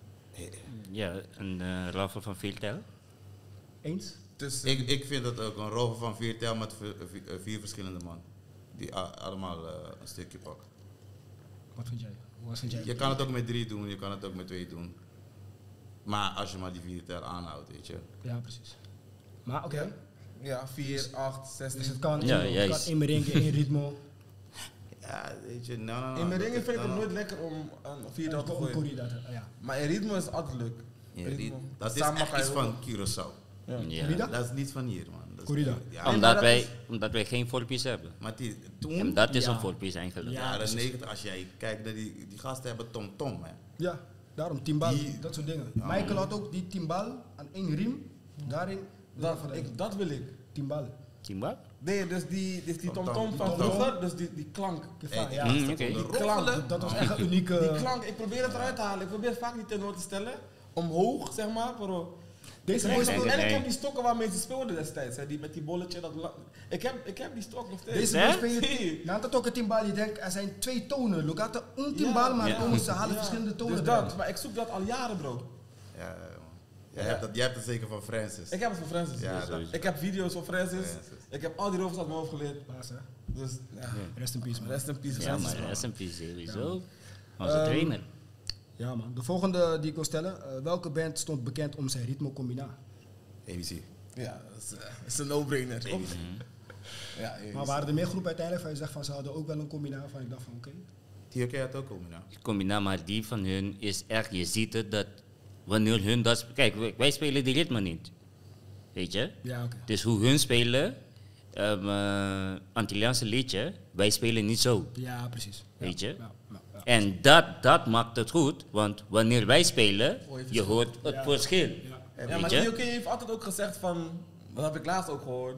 Ja, een raffel van Viertel. Eens? Dus, Ik vind dat ook een rover van 4 tel met 4 verschillende man. Die allemaal een stukje pakken. Wat vind jij? Wat vind jij? Je kan het ook met 3 doen, je kan het ook met 2 doen. Maar als je maar die 4 tel aanhoudt, weet je. Ja, precies. Maar oké. ja, 4, 8, 16. Dus het kan, Ja, het kan juist. in merengue, in ritmo. Ja, weet je, nou. In mijn ringen vind ik het nooit lekker om een 4 te Een gooien. corrida, ja. Maar in ritme is het altijd leuk. Ja, Ritme. dat is Samen echt kan je iets ook- van Curaçao. Ja. Ja. Corrida? Dat is niet van hier, man. Dat is- Corrida. Ja, maar Omdat dat omdat wij geen voorpies hebben. maar die, En toen, dat is Ja. een voorpies eigenlijk. Ja. jaren precies. 90, als jij kijkt naar die gasten hebben tom-tom, hè. Ja, daarom timbal, Die- dat soort dingen. Ja, Michael had ook die timbal aan één riem. Daarin, Dat wil ik. timbal. Timba? Nee, dus die Tom-tom. tom-tom van Tom-tom. vroeger, dus die klank. Kefa, ja. Oké. Die klank. Dat was echt een unieke... Die klank, ik probeer het eruit te halen. Ik probeer vaak die tenor te stellen. Omhoog, zeg maar. Deze En boys, nee, ik nee. heb die stokken waarmee ze speelden destijds. Hè, die met die bolletje. Ik heb die stok nog steeds. deze Hè? boys spelen... Na het ook een timbal, je denkt, er zijn 2 tonen. Look at een timbal, Ja. maar Ja. komen ze halen verschillende tonen. Dus eruit. dat, maar ik zoek dat al jaren, bro. Ja, man. Jij hebt het zeker van Francis. Ik heb het van Francis. Ja, Dus, dat- ik heb video's van Francis. Francis. Ik heb al die rovers uit mijn hoofd geleerd. Baas, hè. Dus, ja. Rest in peace, man. Rest in peace, Ja, Francis. maar man. SMP sowieso. Onze trainer. Ja, man. De volgende die ik wil stellen. Welke band stond bekend om zijn ritmo-combina? ABC. Ja, dat is een no-brainer. Ja, Maar waren er meer groepen uiteindelijk waar je zegt van ze hadden ook wel een combina van ik dacht van oké. TOK had ook komen, nou. Combina, maar die van hun is echt, je ziet het dat wanneer hun dat... Kijk, wij spelen die ritme niet. Weet je? Ja, oké. Dus hoe hun spelen, Antilliaanse liedje, wij spelen niet zo. Ja, precies. Ja, Weet je? Ja. En dat maakt het goed, want wanneer wij spelen, je hoort het verschil. Ja, Weet maar je? TOK heeft altijd ook gezegd van, dat heb ik laatst ook gehoord,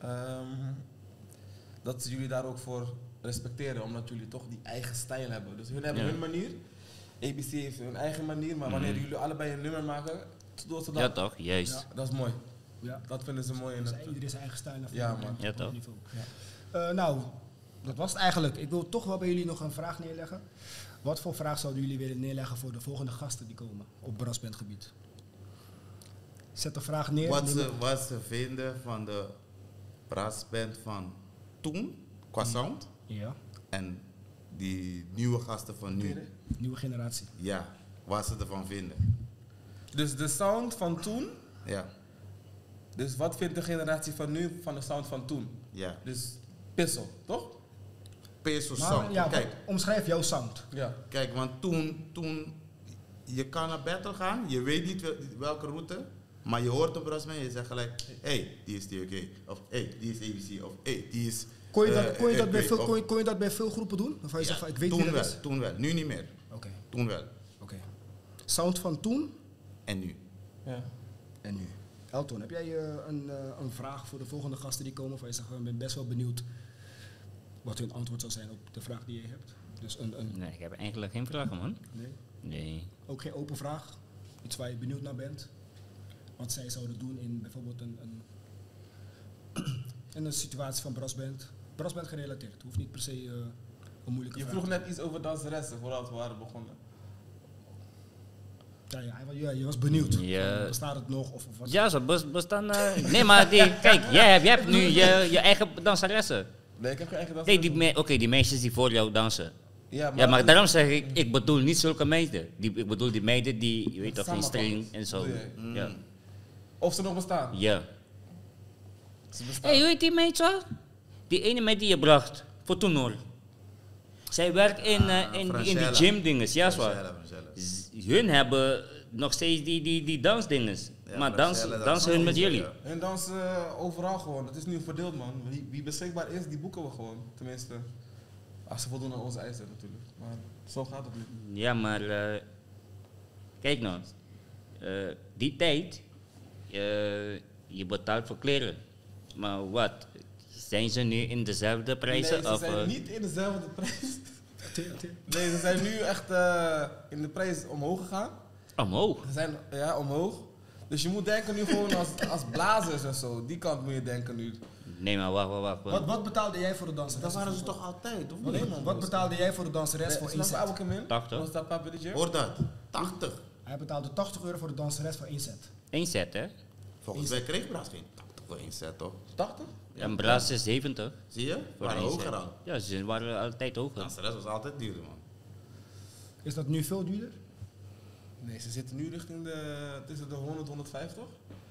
dat ze jullie daar ook voor respecteren, omdat jullie toch die eigen stijl hebben. Dus hun hebben hun manier, ABC heeft hun eigen manier, maar wanneer jullie allebei een nummer maken, doen ze dat. Ja toch, juist. Ja, dat is mooi. Ja. Dat vinden ze mooi. En Dus dat, iedereen zijn eigen stijl. Ja, man. Ja, toch? Niveau. Nou, dat was het eigenlijk. Ik wil toch wel bij jullie nog een vraag neerleggen. Wat voor vraag zouden jullie willen neerleggen voor de volgende gasten die komen op brassbandgebied? Zet de vraag neer. Wat ze vinden van de brassband van toen, qua sound, Ja, en die nieuwe gasten van nu. nieuwe generatie. Ja, wat ze ervan vinden. dus de sound van toen, Ja, dus wat vindt de generatie van nu van de sound van toen? ja. Dus Pissel, toch? Peso Maar sound. ja, Kijk, omschrijf jouw sound. Ja. kijk, want toen, je kan naar battle gaan, je weet niet welke route, maar je hoort een brassman en je zegt gelijk, hey, die is TOK, of hey, die is ABC, of hey, die is... Kon je dat bij Earthquake, veel, kon je dat bij veel groepen doen? Of je zegt van, ik weet wie toen dat is? wel, toen wel, nu niet meer. Oké. Toen wel. Sound van toen En nu. Ja. en nu. Elton, heb jij een vraag voor de volgende gasten die komen? Of je zegt, ik ben best wel benieuwd wat hun antwoord zou zijn op de vraag die je hebt. Dus Nee, ik heb eigenlijk geen vragen, man. nee, Nee. ook geen open vraag. Iets waar je benieuwd naar bent. Wat zij zouden doen in bijvoorbeeld in een situatie van brassband. Brassband gerelateerd. Het hoeft niet per se een moeilijke Je vraag. vroeg net iets over danseressen voordat we waren begonnen. Ja, je was benieuwd. Ja. Van, bestaat het nog? Of wat? Ja, zo bestaan... nee, maar kijk, jij hebt nu je eigen danseressen. Nee, ik heb geen eigen Nee, danseressen. die meisjes die voor jou dansen. Ja, Ja, maar daarom zeg ik bedoel niet zulke meiden. Ik bedoel die meiden die, je weet toch, in Samenvattend, string en zo. bedoel jij? Ja. Of ze nog bestaan. Ja. Ze bestaan. Hé, hoe heet die meid zo? Die ene meid die je bracht, voor Toenor. Zij werkt in die gym dinges, ja zwaar. Francella. Hun hebben nog steeds die dansdinges. Ja, Maar Francella, dansen hun met jullie. ja. En dansen overal gewoon. Het is nu verdeeld, man. Wie beschikbaar is, die boeken we gewoon. Tenminste, als ze voldoen aan onze eisen natuurlijk. Maar zo gaat het niet. Ja, maar kijk nou. Die tijd, je betaalt voor kleren. Maar wat? Zijn ze nu in dezelfde prijzen? Nee, ze of, zijn niet in dezelfde prijs. Teel. Nee, ze zijn nu echt in de prijs omhoog gegaan. Omhoog. Ze zijn omhoog. Dus je moet denken nu gewoon als blazers en zo. Die kant moet je denken nu. Nee, maar wacht. Wat betaalde jij voor de danseres? Dat waren ze toch altijd, of Wat, niet? wat betaalde jij voor de danseres voor één Snap je, set? Abu Kamin? 80. Was dat Papa dit jaar? Hoor dat? 80. Hij betaalde €80 voor de danseres voor één set. Eén set, hè? Volgens mij kreeg Braas geen 80 voor één set, toch? 80? Ja, een braas is 70. Zie je? Voor Waren één hoger set. al. Ja, ze waren altijd hoger. De rest was altijd duurder, man. Is dat nu veel duurder? Nee, ze zitten nu richting tussen de 100 150.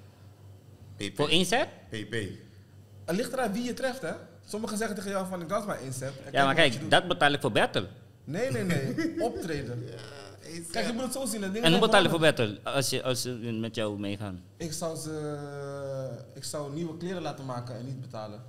PP. Voor één set? PP. Het ligt eraan wie je treft, hè? Sommigen zeggen tegen jou van ik dans maar één set. En Ja, maar wat je kijk, doet. dat betaal ik voor battle. Nee. Optreden. Kijk, je moet het zo zien. hè. Dingen En hoe zijn betaal je voor veranderd. battle als ze met jou meegaan? Ik zou nieuwe kleren laten maken en niet betalen.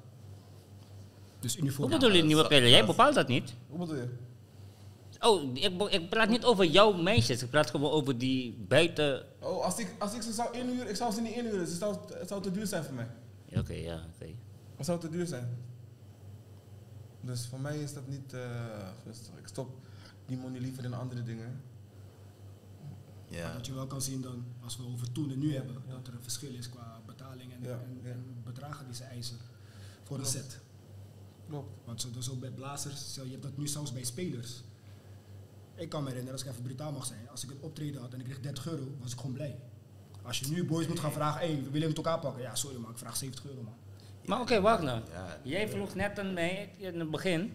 Dus uniform. Hoe bedoel je nieuwe kleren? Jij bepaalt dat niet. Hoe bedoel je? Oh, ik praat niet over jouw meisjes. Ik praat gewoon over die buiten... Oh, als ik ze zou inhuren, ik zou ze niet inhuren. Het zou te duur zijn voor mij. Oké. Het zou te duur zijn. Dus voor mij is dat niet gunstig. Ik stop die money liever in andere dingen. Ja. Dat je wel kan zien dan, als we over toen en nu hebben, dat er een verschil is qua betaling en bedragen die ze eisen voor een set. Klopt. Want zo, dus ook bij blazers, je hebt dat nu zelfs bij spelers. Ik kan me herinneren, als ik even brutaal mag zijn, als ik een optreden had en ik kreeg €30, was ik gewoon blij. Als je nu boys moet gaan vragen, hey, we willen het elkaar pakken. Ja, sorry man, ik vraag €70 man. Maar oké, wacht nou. Ja. Jij vroeg net aan mij in het begin,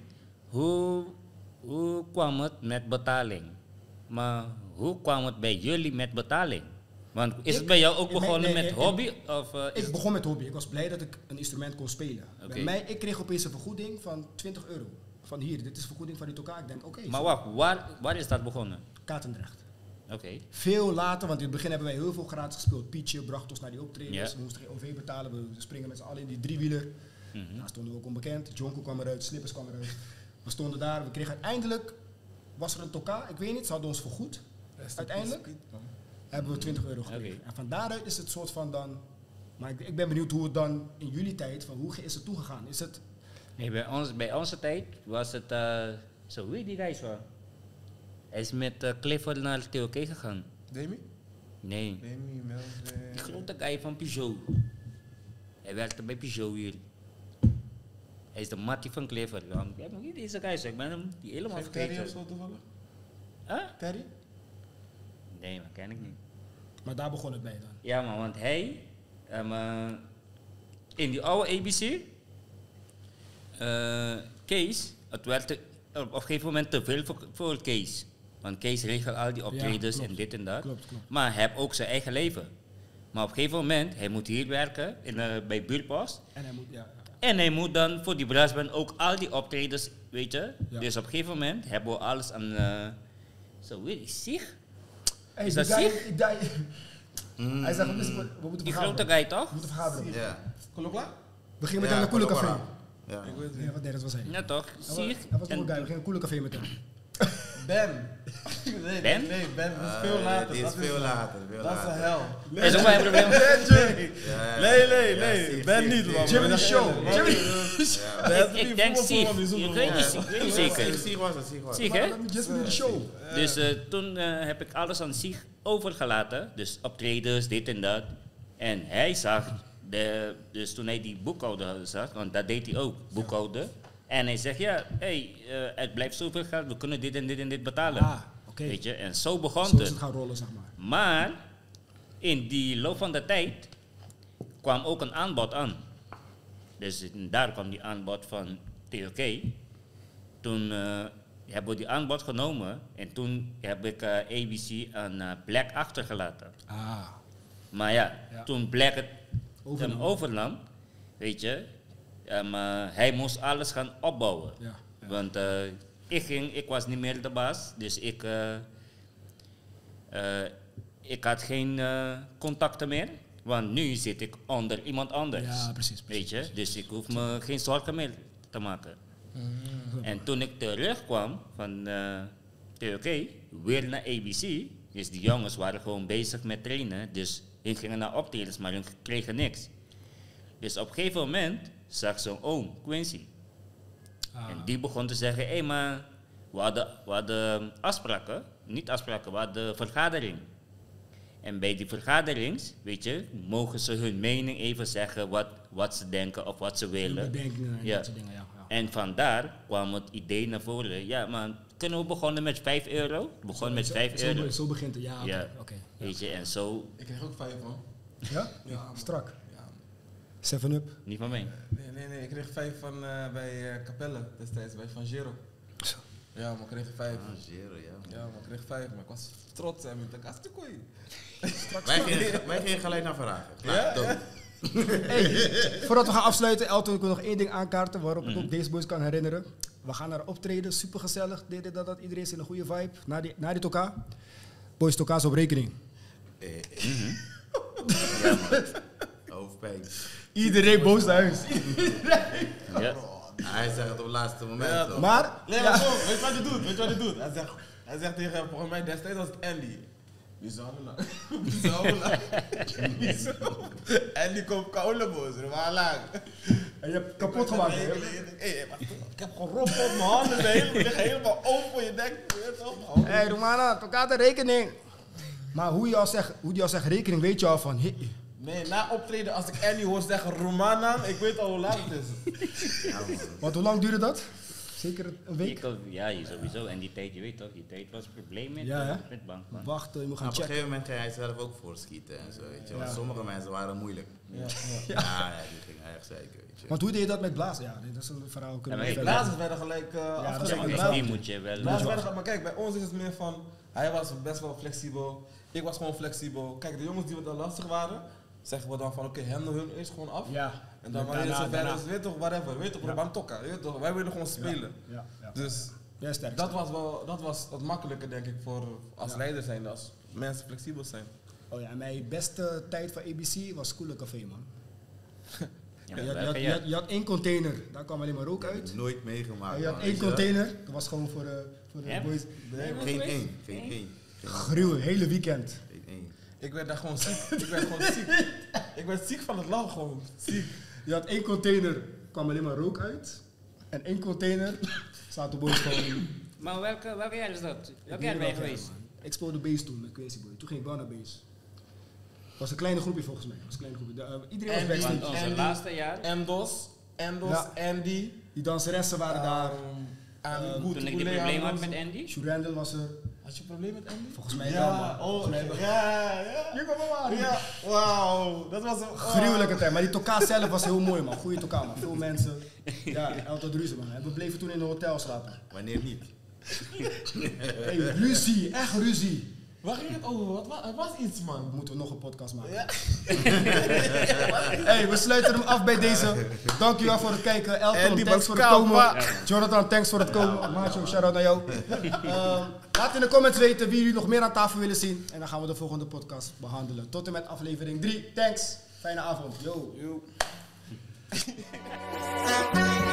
hoe kwam het met betaling? Maar hoe kwam het bij jullie met betaling? Want is het bij jou ook begonnen met hobby? Of, Ik begon met hobby. Ik was blij dat ik een instrument kon spelen. Oké. Bij mij, ik kreeg opeens een vergoeding van €20. Van hier, dit is de vergoeding van die tokaar. Ik denk, oké, Maar wacht, waar is dat begonnen? Katendrecht. Oké. Veel later, want in het begin hebben wij heel veel gratis gespeeld. Pietje bracht ons naar die optredens. Ja. We moesten geen OV betalen. We springen met z'n allen in die driewieler. Daar stonden we ook onbekend. Jonko kwam eruit, Slippers kwam eruit. We stonden daar. We kregen uiteindelijk was er een toka, ik weet niet, ze hadden ons vergoed. Uiteindelijk hebben we €20 gekregen. Oké. En van daaruit is het soort van dan... Maar ik ben benieuwd hoe het dan in jullie tijd, van hoe is het toegegaan? Is het... Nee, bij onze tijd was het zo, hoe heet die reis van? Hij is met Clifford naar TOK gegaan. Demi? Nee, Demi, Melvin. die grote guy van Peugeot. Hij werkte bij Peugeot hier. Hij is de mattie van Clifford. Ik heb nog niet deze guy, ik ben hem die helemaal Geen Terry of vergeten. zo toevallig? Huh? Terry? Nee, maar ken ik niet. Maar daar begon het bij dan. Ja, maar want hij, in die oude ABC, Kees, het werd op een gegeven moment te veel voor Kees. Want Kees regelt al die optredens klopt. en dit en dat. Klopt. Maar hij heeft ook zijn eigen leven. Maar op een gegeven moment, hij moet hier werken bij Buurtpost. En hij moet, En hij moet dan voor die brassband ook al die optredens, weet je. Ja. Dus op een gegeven moment hebben we alles aan, zo weet ik, zich. Hey, Is die dat guy- Sig? ik dacht- Hij zegt, we moeten Die vergaderen. grote guy toch? We moeten vergaderen. Ja. Kolokla? We gingen met hem naar Koele Café. Ja. Ik weet het Nee, niet. wat was hij? Ja toch, zich. Hij was nog een guy, we gingen naar Koele Café met hem. Ben. Nee, Ben? nee, Ben. Dat is veel later. Die is dat veel later. Dat is een hel. Is ook mijn probleem. Nee. Ben niet, man. Jimmy the Show. Ik denk Sig. Ik weet niet zeker. Sieg was het, Sieg was het. Sig, hè? Just in the show. Dus toen heb ik alles aan Sig overgelaten. Dus optredens, dit en dat. En hij zag, dus toen hij die boekhouder zag, want dat deed hij ook, boekhouden. En hij zegt, ja, het blijft zoveel geld, we kunnen dit en dit en dit betalen. Ah, oké. Weet je, en zo begon Zo is het. het gaan rollen, zeg maar. Maar in die loop van de tijd kwam ook een aanbod aan. Dus daar kwam die aanbod van TOK. Toen hebben we die aanbod genomen en toen heb ik ABC aan Black achtergelaten. Ah. Maar ja, Ja. toen Black het Overnam. overnam, weet je, hij moest alles gaan opbouwen. Ja. Want ik was niet meer de baas, dus ik had geen contacten meer. Want nu zit ik onder iemand anders. Ja, precies. Weet je, dus ik hoef me geen zorgen meer te maken. En toen ik terugkwam van TOK, weer naar ABC, dus die jongens waren gewoon bezig met trainen. Dus hun gingen naar optredens, maar hun kregen niks. Dus op een gegeven moment zag zo'n oom, Quincy. En die begon te zeggen, hé maar, we hadden afspraken, niet afspraken, we hadden vergadering. En bij die vergaderings, weet je, mogen ze hun mening even zeggen wat ze denken of wat ze willen. Bedenkingen en Ja. dat soort dingen, ja. En vandaar kwam het idee naar voren, ja man, kunnen we beginnen met €5? We begonnen met €5. Zo begint het, ja. Ja. Oké. Weet je, en zo, Ik kreeg ook 5, man. Ja? Ja, Strak. Ja. 7-up. niet van mij. Nee. Ik kreeg 5 van bij Capelle destijds, bij Van Gero. Ja, maar ik kreeg 5. Ah, Zero, ja. Ja, maar ik kreeg 5, maar ik was trots en met de kast. Koei. Wij gingen gelijk naar vragen. Klaar, Ja, dood. ja. Voordat we gaan afsluiten, Elton, ik wil nog één ding aankaarten waarop ik ook deze boys kan herinneren. We gaan naar optreden, super gezellig, dit, dat. Iedereen is in een goede vibe. Na die toka. Boys, toka's op rekening. Hoofdpijn. Iedereen boos naar huis. Ja. Hij zegt het op het laatste moment. Ja, toch? Maar, Nee, maar zo, weet je wat hij doet? Hij zegt tegen, volgens mij destijds was het Andy. Wie zou me nou? Wie zou? Andy komt koude boos, maar lang. en je hebt kapot gemaakt. hè? Ik heb gerot op mijn handen, ze liggen helemaal open, je denkt, Hé, Romana, toka de rekening. Maar hoe die al zegt rekening, weet je al van... Nee, na optreden, als ik Andy hoor zeggen Romana, ik weet al hoe laat het is. Ja, man. Want hoe lang duurde dat? Zeker een week? Ja, sowieso. En die tijd, je weet toch, die tijd was een probleem met, Ja, hè? met bankman. Wachten, je moet gaan Maar op een checken. gegeven moment ging hij zelf ook voorschieten en zo, weet je. Want Ja. sommige mensen waren moeilijk. Ja. Ja, die gingen echt zeker, weet je. Want hoe deed je dat met blazen? Ja, dat is een verhaal. Kunnen we maar verder- Blazers werden gelijk dat is afgezet. ook Ja, wel. die moet je wel. Blazers werden, maar kijk, bij ons is het meer van, hij was best wel flexibel, ik was gewoon flexibel. Kijk, de jongens die we dan lastig waren, zeggen we dan van, oké, handle hun eerst gewoon af. Ja. En dan wanneer het zover is, weet toch, whatever, weet toch, Roban Tokka, weet toch, wij willen gewoon spelen. Ja. Dus Ja, sterk. dat was het makkelijke, denk ik, voor als leider zijn, als mensen flexibel zijn. Oh ja, mijn beste tijd van ABC was Koele Café, man. Je had 1 container, daar kwam alleen maar rook uit. Nooit meegemaakt. Je had man, 1 weet je wel. container, dat was gewoon voor de boys. Geen één. Gruwel, hele weekend. Geen één. Ik werd daar gewoon ziek. Ik werd ziek van het lachen gewoon. Ziek. Je had 1 container, kwam alleen maar rook uit. En 1 container, zaten boys gewoon... Maar welke jaar is dat? Welk jaar ben je geweest? Ik speelde base toen met Crazy Boy. Toen ging ik wel naar base. Het was een kleine groepje volgens mij. Iedereen was Andy. backstage. Want onze laatste jaar, Endos, Ja. Andy. Die danseressen waren daar. toen ik die probleem had met Andy. Shurendel was er. Had je een probleem met Andy? Volgens mij wel, man. Ja, Volgens mij wel. ja. Je kan wel waar. Ja, wauw. Dat was een Gruwelijke tijd. Maar die toka zelf was heel mooi, man. Goeie toka, man. Veel mensen. Ja, altijd ruzie, man. En we bleven toen in een hotel slapen. Wanneer niet? Hey, ruzie. Echt ruzie. Waar ging het over? Het was iets, man. Moeten we nog een podcast maken. Ja. Hey, we sluiten hem af bij deze. Dankjewel voor het kijken. Elton, En die thanks voor het Pascal, komen. ma. Jonathan, thanks voor het komen. Maatje, shout-out naar jou. Laat in de comments weten wie jullie nog meer aan tafel willen zien. En dan gaan we de volgende podcast behandelen. Tot en met aflevering 3. Thanks. Fijne avond. Yo.